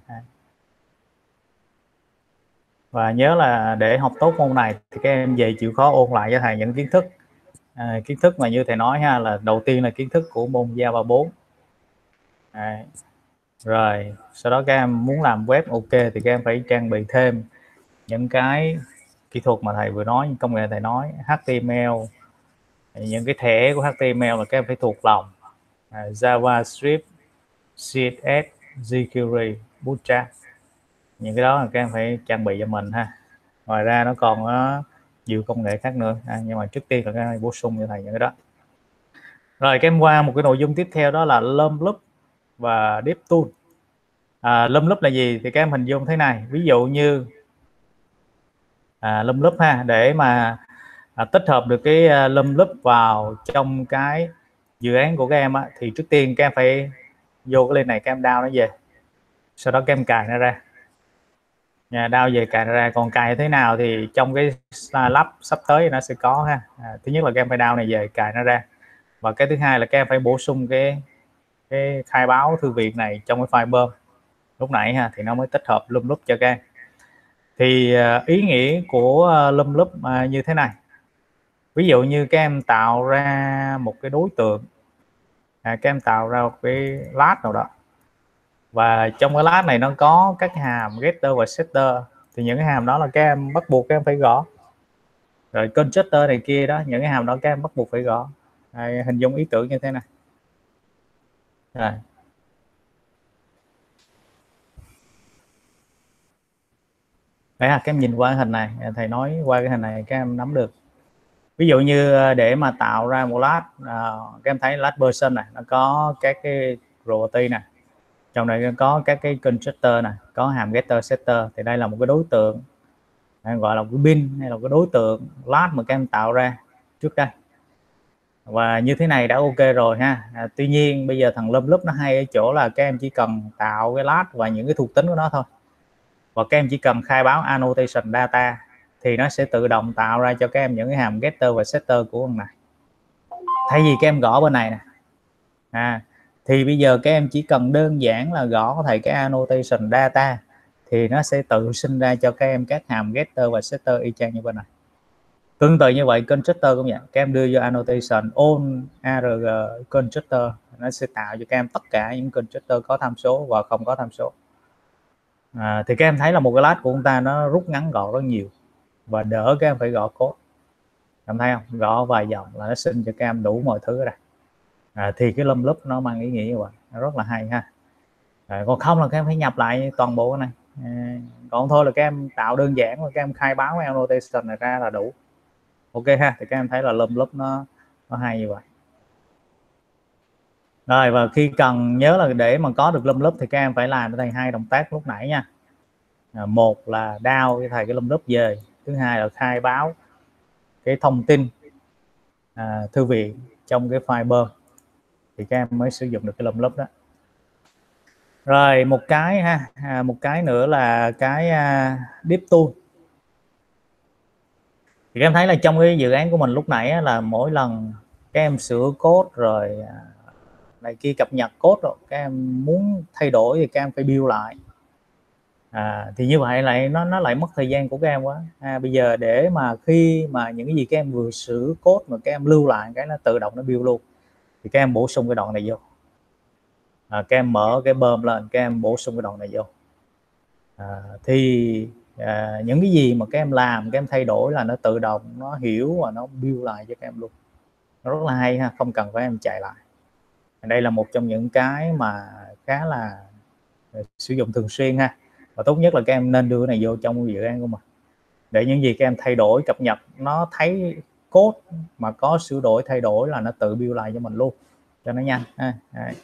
Và nhớ là để học tốt môn này thì các em về chịu khó ôn lại cho thầy những kiến thức. À, kiến thức mà như thầy nói ha, là đầu tiên là kiến thức của môn Java bốn. À, rồi sau đó các em muốn làm web ok thì các em phải trang bị thêm những cái kỹ thuật mà thầy vừa nói, công nghệ thầy nói, hát tê em lờ, những cái thẻ của hát tê em lờ là các em phải thuộc lòng. À, JavaScript, xê ét ét, jQuery, Bootstrap, những cái đó là các em phải trang bị cho mình ha. Ngoài ra nó còn có nhiều công nghệ khác nữa, à, nhưng mà trước tiên là các em bổ sung cho thầy những cái đó. Rồi các em qua một cái nội dung tiếp theo đó là Lum Loop và DevTool. À, Lum Loop là gì thì các em hình dung thế này, ví dụ như à, Lum Loop ha, để mà à, tích hợp được cái uh, Lum Loop vào trong cái dự án của các em á, thì trước tiên các em phải vô cái link này, các em download nó về, sau đó các em cài nó ra. Nhà download về cài nó ra, còn cài thế nào thì trong cái lab sắp tới nó sẽ có ha. À, thứ nhất là các em phải download này về cài nó ra, và cái thứ hai là các em phải bổ sung cái cái khai báo thư viện này trong cái file bơm lúc nãy ha, thì nó mới tích hợp Lum Loop cho các em. Thì uh, ý nghĩa của uh, Lum Loop uh, như thế này, ví dụ như các em tạo ra một cái đối tượng, à, các em tạo ra một cái class nào đó, và trong cái class này nó có các hàm getter và setter, thì những cái hàm đó là các em bắt buộc các em phải gõ. Rồi constructor này kia đó, những cái hàm đó các em bắt buộc phải gõ. À, hình dung ý tưởng như thế này. Rồi. Đấy ha, các em nhìn qua cái hình này, thầy nói qua cái hình này các em nắm được. Ví dụ như để mà tạo ra một class, à, các em thấy class person này nó có các cái property này, Trong này có các cái constructor này, có hàm getter setter, thì đây là một cái đối tượng gọi là một cái bin hay là cái đối tượng class mà các em tạo ra trước đây. Và như thế này đã ok rồi ha. À, tuy nhiên bây giờ thằng lum lúc nó hay ở chỗ là các em chỉ cần tạo cái class và những cái thuộc tính của nó thôi, và các em chỉ cần khai báo annotation data thì nó sẽ tự động tạo ra cho các em những cái hàm getter và setter của con này. Thay vì các em gõ bên này nè, à, thì bây giờ các em chỉ cần đơn giản là gõ thầy cái annotation data thì nó sẽ tự sinh ra cho các em các hàm getter và setter y chang như bên này. Tương tự như vậy constructor cũng vậy, các em đưa vô annotation on arg constructor, nó sẽ tạo cho các em tất cả những constructor có tham số và không có tham số. À, thì các em thấy là một cái class của chúng ta nó rút ngắn gọn rất nhiều và đỡ các em phải gõ code. Em thấy không, gõ vài dòng là nó sinh cho các em đủ mọi thứ ở đây. À, thì cái lum loop nó mang ý nghĩa như vậy, nó rất là hay ha. À, còn không là các em phải nhập lại toàn bộ cái này. À, còn thôi là các em tạo đơn giản và các em khai báo cái annotation này ra là đủ. Ok ha, thì các em thấy là lum loop nó nó hay như vậy. Rồi, và khi cần nhớ là để mà có được lum loop thì các em phải làm thầy hai động tác lúc nãy nha. À, một là down cái thầy cái lum loop về, thứ hai là khai báo cái thông tin à, thư viện trong cái file bơm thì các em mới sử dụng được cái lum loop đó. Rồi một cái ha, à, một cái nữa là cái uh, deep tool. Thì các em thấy là trong cái dự án của mình lúc nãy á, là mỗi lần các em sửa code rồi này kia cập nhật code rồi các em muốn thay đổi thì các em phải build lại. À, thì như vậy lại nó nó lại mất thời gian của các em quá. À, bây giờ để mà khi mà những cái gì các em vừa sửa code mà các em lưu lại cái nó tự động nó build luôn, thì các em bổ sung cái đoạn này vô. À, các em mở cái bơm lên, các em bổ sung cái đoạn này vô. À, thì à, những cái gì mà các em làm, các em thay đổi là nó tự động nó hiểu và nó build lại cho các em luôn. Nó rất là hay ha, không cần phải em chạy lại. Đây là một trong những cái mà khá là sử dụng thường xuyên ha, và tốt nhất là các em nên đưa cái này vô trong dự án của mình để những gì các em thay đổi cập nhật nó thấy code mà có sửa đổi thay đổi là nó tự build lại cho mình luôn cho nó nhanh ha. Đấy.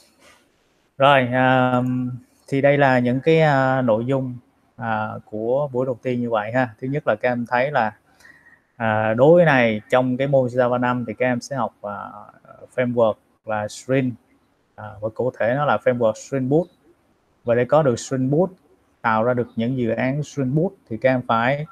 Rồi à, thì đây là những cái à, nội dung à, của buổi đầu tiên như vậy ha. Thứ nhất là các em thấy là à, đối với này trong cái môn Java năm thì các em sẽ học à, framework là Spring, à, và cụ thể nó là framework Spring Boot. Và để có được Spring Boot, tạo ra được những dự án Spring Boot thì các em phải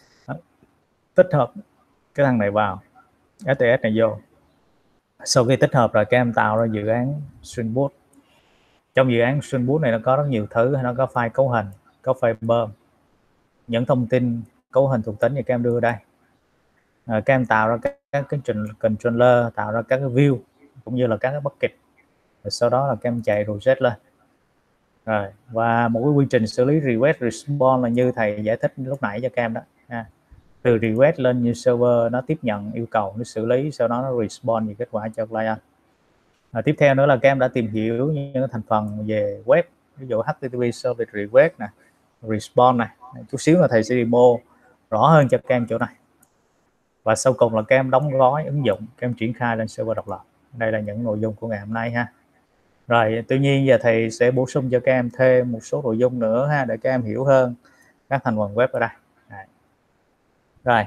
tích hợp cái thằng này vào, ét tê ét này vô. Sau khi tích hợp rồi các em tạo ra dự án Spring Boot. Trong dự án Spring Boot này nó có rất nhiều thứ, nó có file cấu hình, có file bơm, những thông tin cấu hình thuộc tính thì các em đưa đây. À, các em tạo ra các, các cái controller, tạo ra các cái view cũng như là các cái bucket. Rồi sau đó là các em chạy reset lên. Rồi, và một cái quy trình xử lý request response là như thầy giải thích lúc nãy cho các em đó. À, từ request lên như server nó tiếp nhận yêu cầu, nó xử lý, sau đó nó respond những kết quả cho client. À, tiếp theo nữa là các em đã tìm hiểu những thành phần về web, ví dụ hát tê tê pê service request này, response này. Chút xíu là thầy sẽ demo rõ hơn cho các em chỗ này. Và sau cùng là các em đóng gói ứng dụng, các em triển khai lên server độc lập. Đây là những nội dung của ngày hôm nay ha. Rồi, tuy nhiên giờ thầy sẽ bổ sung cho các em thêm một số nội dung nữa ha, để các em hiểu hơn các thành phần web ở đây. Đấy. Rồi,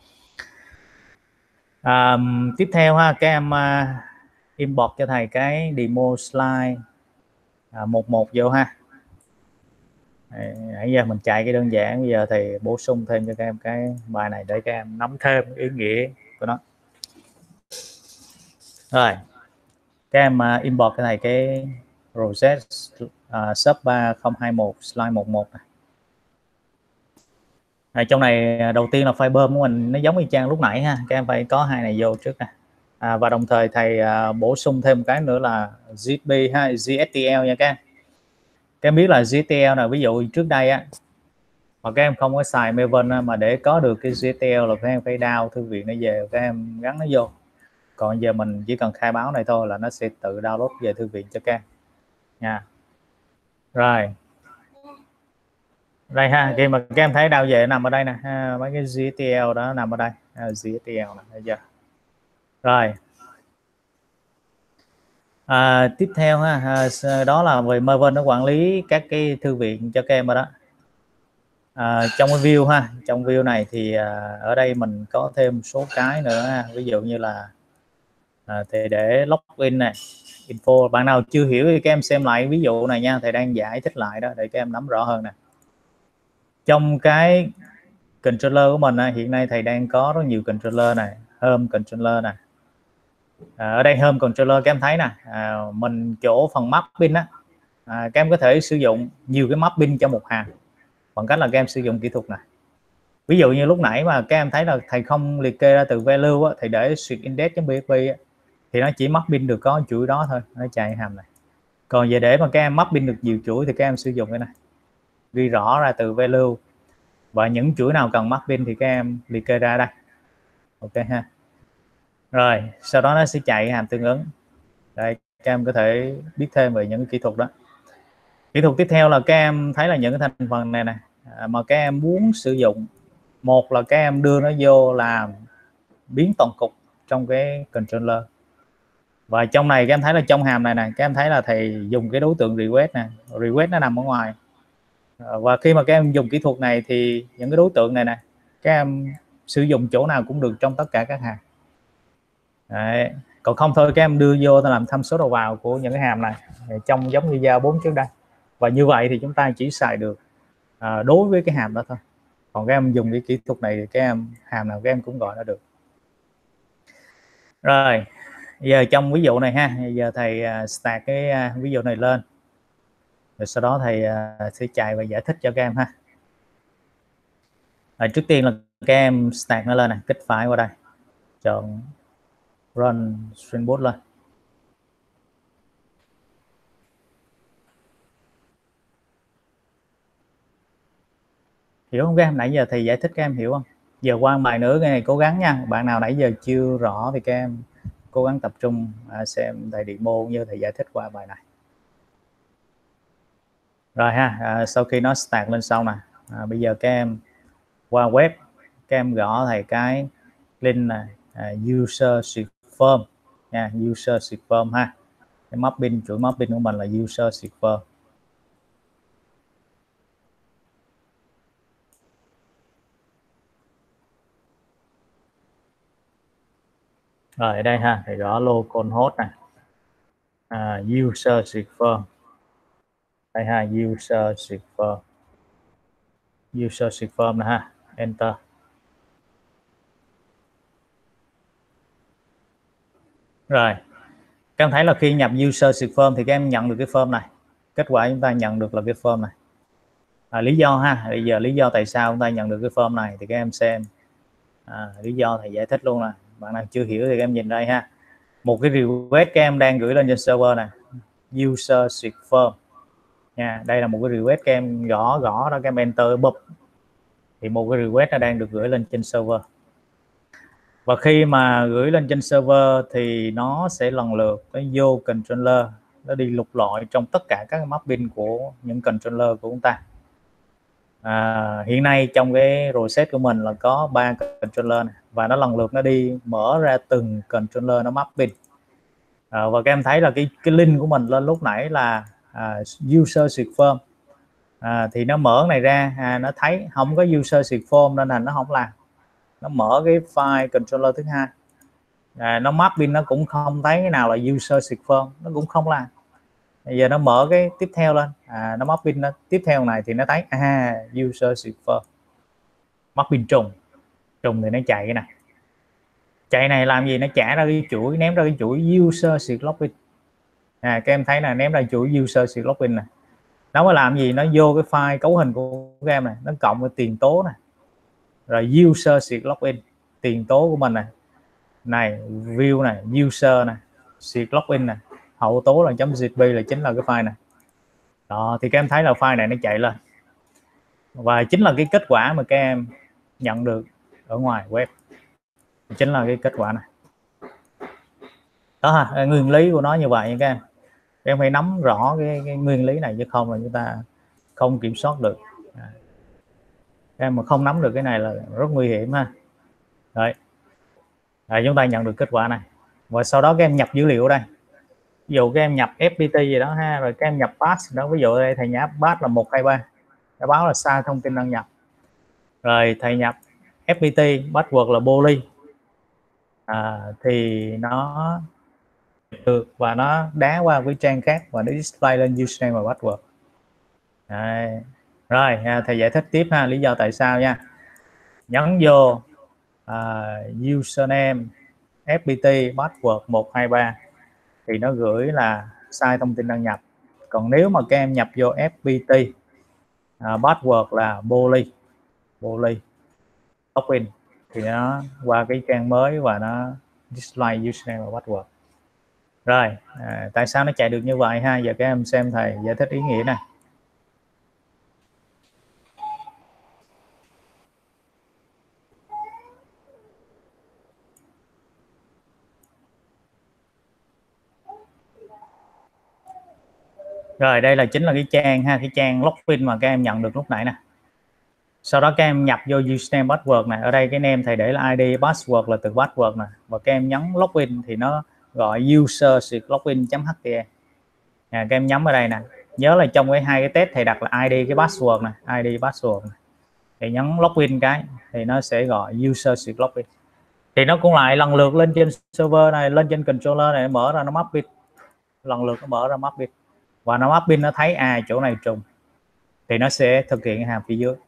à, tiếp theo ha, các em uh, import cho thầy cái demo slide à, một một vô ha. Nãy giờ mình chạy cái đơn giản, bây giờ thầy bổ sung thêm cho các em cái bài này để các em nắm thêm ý nghĩa của nó. Rồi, các em uh, import cái này cái process uh, sub ba không hai một slide một một này. À, trong này đầu tiên là file bơm của mình nó giống y chang lúc nãy ha, các em phải có hai này vô trước nè. À, và đồng thời thầy à, bổ sung thêm cái nữa là zip bê ha, giê ét tê lờ nha các em. Các em biết là giê ét tê lờ là ví dụ trước đây á mà các em không có xài Maven mà để có được cái giê ét tê lờ là các em phải download thư viện nó về, các em gắn nó vô. Còn giờ mình chỉ cần khai báo này thôi là nó sẽ tự download về thư viện cho các em nha. Rồi đây ha, khi mà các em thấy đao về nằm ở đây nè ha, mấy cái giê ét tê lờ đó nằm ở đây, à, giê ét tê lờ này, thấy chưa? Rồi À, tiếp theo ha, à, đó là về Marvin nó quản lý các cái thư viện cho các em rồi đó. À, trong cái view ha, trong view này thì à, ở đây mình có thêm một số cái nữa ha. Ví dụ như là à, thì để login này, info. Bạn nào chưa hiểu thì các em xem lại ví dụ này nha, thầy đang giải thích lại đó để các em nắm rõ hơn nè. Trong cái controller của mình á, hiện nay thầy đang có rất nhiều controller này, home controller này. À, ở đây home controller các em thấy nè, à, mình chỗ phần mapping á, à, các em có thể sử dụng nhiều cái mapping cho một hàm bằng cách là các em sử dụng kỹ thuật này. Ví dụ như lúc nãy mà các em thấy là thầy không liệt kê ra từ value á, thầy để switch index.php á, thì nó chỉ mapping được có chuỗi đó thôi, nó chạy hàm này. Còn về để mà các em mapping được nhiều chuỗi thì các em sử dụng cái này, ghi rõ ra từ value và những chuỗi nào cần mapping thì các em liệt kê ra đây. Ok ha. Rồi sau đó nó sẽ chạy hàm tương ứng. Đây, các em có thể biết thêm về những kỹ thuật đó. Kỹ thuật tiếp theo là các em thấy là những cái thành phần này nè, à, mà các em muốn sử dụng. Một là các em đưa nó vô làm biến toàn cục trong cái controller. Và trong này các em thấy là trong hàm này này, các em thấy là thầy dùng cái đối tượng request nè, request nó nằm ở ngoài. Và khi mà các em dùng kỹ thuật này thì những cái đối tượng này nè, các em sử dụng chỗ nào cũng được trong tất cả các hàm. Đấy. Còn không thôi các em đưa vô làm tham số đầu vào của những cái hàm này trong giống như giao bốn trước đây. Và như vậy thì chúng ta chỉ xài được à, đối với cái hàm đó thôi. Còn các em dùng cái kỹ thuật này thì các em hàm nào các em cũng gọi nó được. Rồi giờ trong ví dụ này ha, giờ thầy uh, start cái uh, ví dụ này lên, rồi sau đó thầy uh, sẽ chạy và giải thích cho các em ha. Rồi, trước tiên là các em start nó lên này, kích phải qua đây, chọn run Spring Boot lên. Hiểu không các em? Nãy giờ thầy giải thích các em hiểu không? Giờ qua bài nữa cái này cố gắng nha. Bạn nào nãy giờ chưa rõ thì các em cố gắng tập trung à, xem thầy demo như thầy giải thích qua bài này. Rồi ha, à, sau khi nó start lên xong nè, à, bây giờ các em qua web, các em gõ thầy cái link này, à, user sheet form nha, user sheet form ha. Cái mapping, chuỗi mapping của mình là user sheet form. Rồi ở đây ha, thầy gõ localhost này, à, user sheet form. Đây ha, user sheet form, user sheet form nè ha, enter. Rồi các em thấy là khi nhập user sheet form thì các em nhận được cái form này. Kết quả chúng ta nhận được là cái form này. À, lý do ha, bây giờ lý do tại sao chúng ta nhận được cái form này thì các em xem. À, lý do thầy giải thích luôn nè. Bạn nào chưa hiểu thì các em nhìn đây ha. Một cái request các em đang gửi lên trên server này, user sheet form nha. Đây là một cái request các em gõ gõ đó, các em enter bụp thì một cái request nó đang được gửi lên trên server. Và khi mà gửi lên trên server thì nó sẽ lần lượt nó vô controller, nó đi lục lọi trong tất cả các mapping của những controller của chúng ta. À, hiện nay trong cái reset của mình là có ba controller này, và nó lần lượt nó đi mở ra từng controller nó mapping. À, và các em thấy là cái cái link của mình lên lúc nãy là à, user sheet form. À, thì nó mở này ra, à, nó thấy không có user sheet form nên là nó không làm. Nó mở cái file controller thứ hai, à, nó mapping nó cũng không thấy cái nào là user sheet form, nó cũng không làm. Bây giờ nó mở cái tiếp theo lên, à, nó mapping nó tiếp theo này thì nó thấy à, user sheet form, mapping trùng trùng thì nó chạy cái này, chạy này làm gì, nó trả ra cái chuỗi, ném ra cái chuỗi user sheet login. À, các em thấy là ném ra chuỗi user sheet login này, nó mới làm gì, nó vô cái file cấu hình của các em này, nó cộng với tiền tố này, rồi user sheet login, tiền tố của mình này, này view này, user này, sheet login này, hậu tố là .zip là chính là cái file này. Đó, thì các em thấy là file này nó chạy lên và chính là cái kết quả mà các em nhận được ở ngoài web, chính là cái kết quả này. Đó ha, nguyên lý của nó như vậy các em. Các em phải nắm rõ cái, cái nguyên lý này chứ không là chúng ta không kiểm soát được. À, các em mà không nắm được cái này là rất nguy hiểm ha. Đấy, à, chúng ta nhận được kết quả này và sau đó các em nhập dữ liệu ở đây, ví dụ các em nhập ép pê tê gì đó ha, rồi các em nhập pass đó, ví dụ đây thầy nhập pass là một hai ba, nó báo là sai thông tin đăng nhập. Rồi thầy nhập ép pê tê password là Poly, à, thì nó được và nó đá qua cái trang khác và nó display lên username và password. Đấy. Rồi thầy giải thích tiếp ha, lý do tại sao nha. Nhấn vô uh, username ép pê tê password một hai ba thì nó gửi là sai thông tin đăng nhập. Còn nếu mà các em nhập vô ép pê tê uh, password là Poly Poly login thì nó qua cái trang mới và nó display username và password. Rồi à, tại sao nó chạy được như vậy ha? Giờ các em xem thầy giải thích ý nghĩa này. Rồi đây là chính là cái trang ha, cái trang login mà các em nhận được lúc nãy nè. Sau đó các em nhập vô username password này, ở đây cái name thầy để là i đê, password là từ password nè, và các em nhấn login thì nó gọi user login.html. À, các em nhấn ở đây nè, nhớ là trong cái hai cái test thầy đặt là i đê cái password này, i đê password này. Thì nhấn login cái thì nó sẽ gọi user login. Thì nó cũng lại lần lượt lên trên server này, lên trên controller này, mở ra nó mapping, lần lượt nó mở ra mapping và nó mapping nó thấy à chỗ này trùng thì nó sẽ thực hiện hàm phía dưới.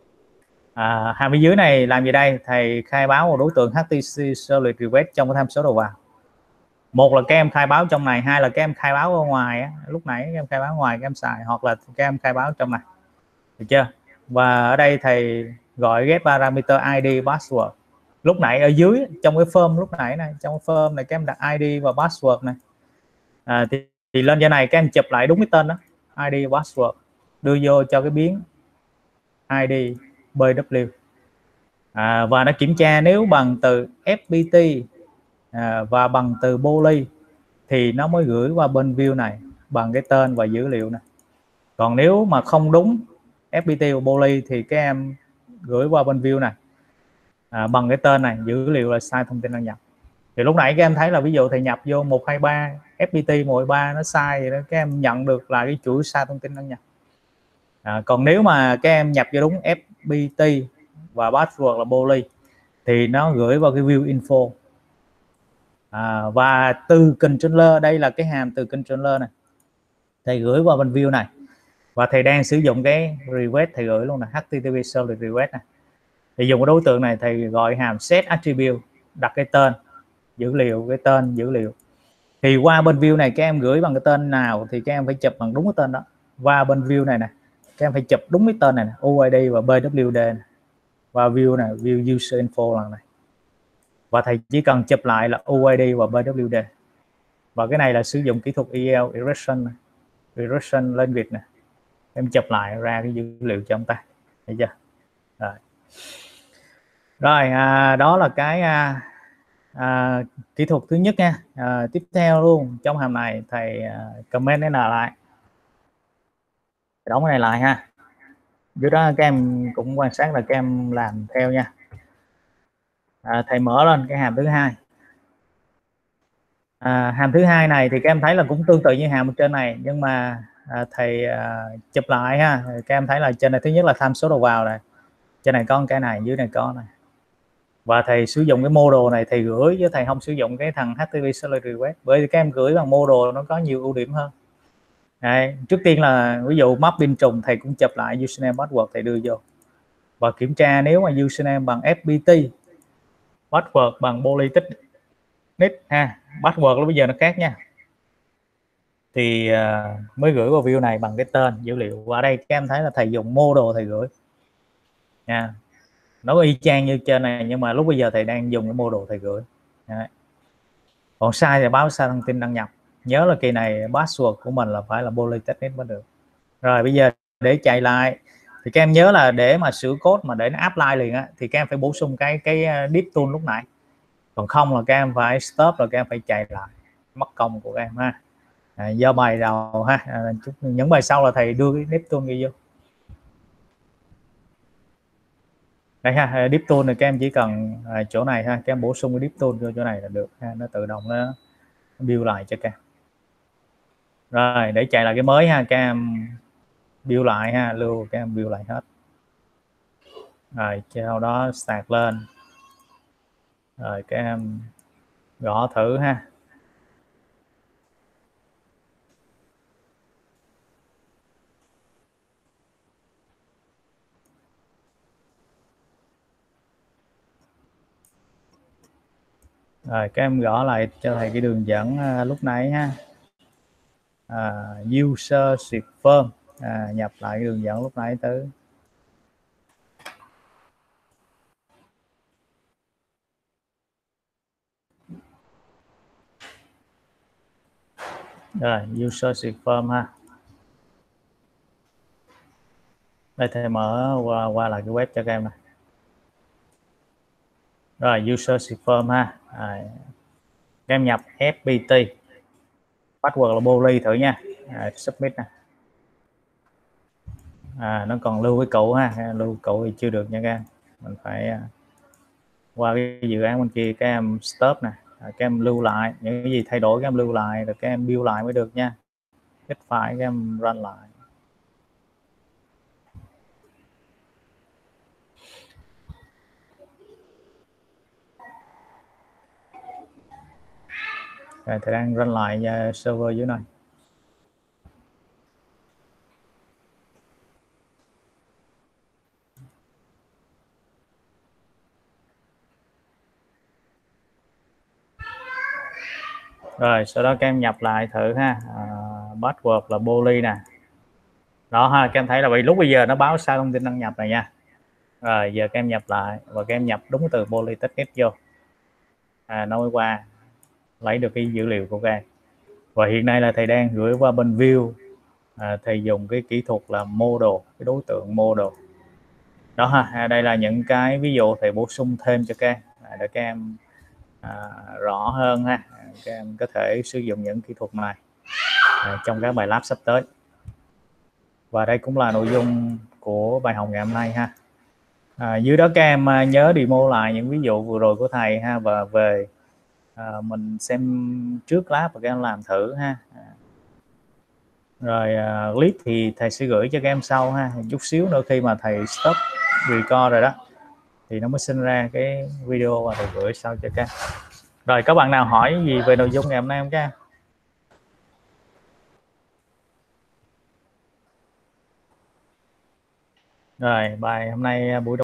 À, hàm phía dưới này làm gì đây? Thầy khai báo một đối tượng hát tê xê Solid Request trong cái tham số đầu vào. Một là các em khai báo trong này, hai là các em khai báo ở ngoài á. Lúc nãy các em khai báo ngoài các em xài, hoặc là các em khai báo trong này, được chưa? Và ở đây thầy gọi get parameter i đê password. Lúc nãy ở dưới trong cái form lúc nãy này, trong cái form này các em đặt i đê và password này, à, thì, thì lên trên này các em chụp lại đúng cái tên đó, i đê password, đưa vô cho cái biến i đê bê vê, à, và nó kiểm tra nếu bằng từ ép pê tê à, và bằng từ Poly thì nó mới gửi qua bên view này bằng cái tên và dữ liệu này. Còn nếu mà không đúng ép pê tê và Poly thì các em gửi qua bên view này à, bằng cái tên này, dữ liệu là sai thông tin đăng nhập. Thì lúc nãy các em thấy là ví dụ thầy nhập vô một hai ba ép pê tê một hai ba nó sai thì đó, các em nhận được là cái chuỗi sai thông tin đăng nhập. À, còn nếu mà các em nhập vô đúng ép pê tê và password là Poly thì nó gửi vào cái view info. À, và từ controller, đây là cái hàm từ controller này, thầy gửi qua bên view này và thầy đang sử dụng cái request, thầy gửi luôn là hát tê tê pê Solid Request này. Thì dùng cái đối tượng này thầy gọi hàm set attribute, đặt cái tên dữ liệu, cái tên dữ liệu. Thì qua bên view này các em gửi bằng cái tên nào thì các em phải chụp bằng đúng cái tên đó. Qua bên view này nè, các em phải chụp đúng cái tên này nè, u i đê và bê vê đê này. Và view này, view user info lần này. Và thầy chỉ cần chụp lại là u i đê và bê vê đê. Và cái này là sử dụng kỹ thuật e lờ Erosion, Erosion Language nè. Em chụp lại ra cái dữ liệu cho ông ta. Thấy chưa? Rồi, rồi à, đó là cái à, à, kỹ thuật thứ nhất nha. À, tiếp theo luôn trong hàm này thầy à, comment cái nào lại, đóng cái này lại ha. Dưới đó các em cũng quan sát là các em làm theo nha. À, thầy mở lên cái hàm thứ hai. À, hàm thứ hai này thì các em thấy là cũng tương tự như hàm ở trên này, nhưng mà à, thầy à, chụp lại ha. Các em thấy là trên này thứ nhất là tham số đầu vào này, trên này có cái này, dưới này có này. Và thầy sử dụng cái model này thầy gửi, chứ thầy không sử dụng cái thằng hát tê tê pê Solid Request, bởi vì các em gửi bằng model nó có nhiều ưu điểm hơn. Đấy, trước tiên là ví dụ mapping trùng thầy cũng chụp lại username password thầy đưa vô và kiểm tra nếu mà username bằng ép pê tê, password bằng Poly tích nick ha, password lúc bây giờ nó khác nha, thì uh, mới gửi vào view này bằng cái tên dữ liệu. Và ở đây các em thấy là thầy dùng model thầy gửi nha, nó y chang như trên này, nhưng mà lúc bây giờ thầy đang dùng cái model thầy gửi. Đấy. Còn sai thì báo sai thông tin đăng nhập. Nhớ là kỳ này password của mình là phải là Poly tích nick mới được. Rồi bây giờ để chạy lại thì các em nhớ là để mà sửa code mà để nó apply liền á, thì các em phải bổ sung cái cái deep tool lúc nãy. Còn không là các em phải stop, rồi các em phải chạy lại, mất công của các em ha. À, do bài đầu ha, à, những bài sau là thầy đưa cái deep tool ghi vô đây ha. Deep tool này các em chỉ cần à, chỗ này ha, các em bổ sung cái deep tool vô chỗ này là được ha, nó tự động nó build lại cho các em. Rồi để chạy lại cái mới ha, các em build lại ha, lưu các em build lại hết. Rồi sau đó start lên. Rồi các em gõ thử ha. Rồi các em gõ lại cho thầy cái đường dẫn à, lúc nãy ha. À, user confirm, à, nhập lại cái đường dẫn lúc nãy tới. Rồi user confirm ha. Đây thầy mở qua, qua lại cái web cho các em này. Rồi user confirm ha. À, các em nhập ép pê tê, password là Poly thử nha. À, submit nè. À, nó còn lưu cái cũ ha, lưu cũ thì chưa được nha các em. Mình phải uh, qua cái dự án bên kia các em stop nè. À, các em lưu lại những cái gì thay đổi, các em lưu lại rồi các em build lại mới được nha. Kết file các em run lại. Rồi thầy đang run lại uh, server dưới này. Rồi sau đó các em nhập lại thử ha. À, password là Poly nè. Đó ha, các em thấy là vì lúc bây giờ nó báo sai thông tin đăng nhập này nha. Rồi giờ các em nhập lại và các em nhập đúng từ Polytechnic vô. À, nó mới qua lấy được cái dữ liệu của các em. Và hiện nay là thầy đang gửi qua bên View. À, thầy dùng cái kỹ thuật là model, cái đối tượng model. Đó ha, à, đây là những cái ví dụ thầy bổ sung thêm cho các em à, để các em à, rõ hơn ha. Các em có thể sử dụng những kỹ thuật này à, trong các bài lab sắp tới. Và đây cũng là nội dung của bài học ngày hôm nay ha. À, dưới đó các em nhớ demo lại những ví dụ vừa rồi của thầy ha, và về à, mình xem trước lab và các em làm thử ha. Rồi à, clip thì thầy sẽ gửi cho các em sau ha. Chút xíu nữa khi mà thầy stop record rồi đó thì nó mới sinh ra cái video và thầy gửi sau cho các em. Rồi các bạn nào hỏi gì về nội dung ngày hôm nay không các em? Rồi bài hôm nay buổi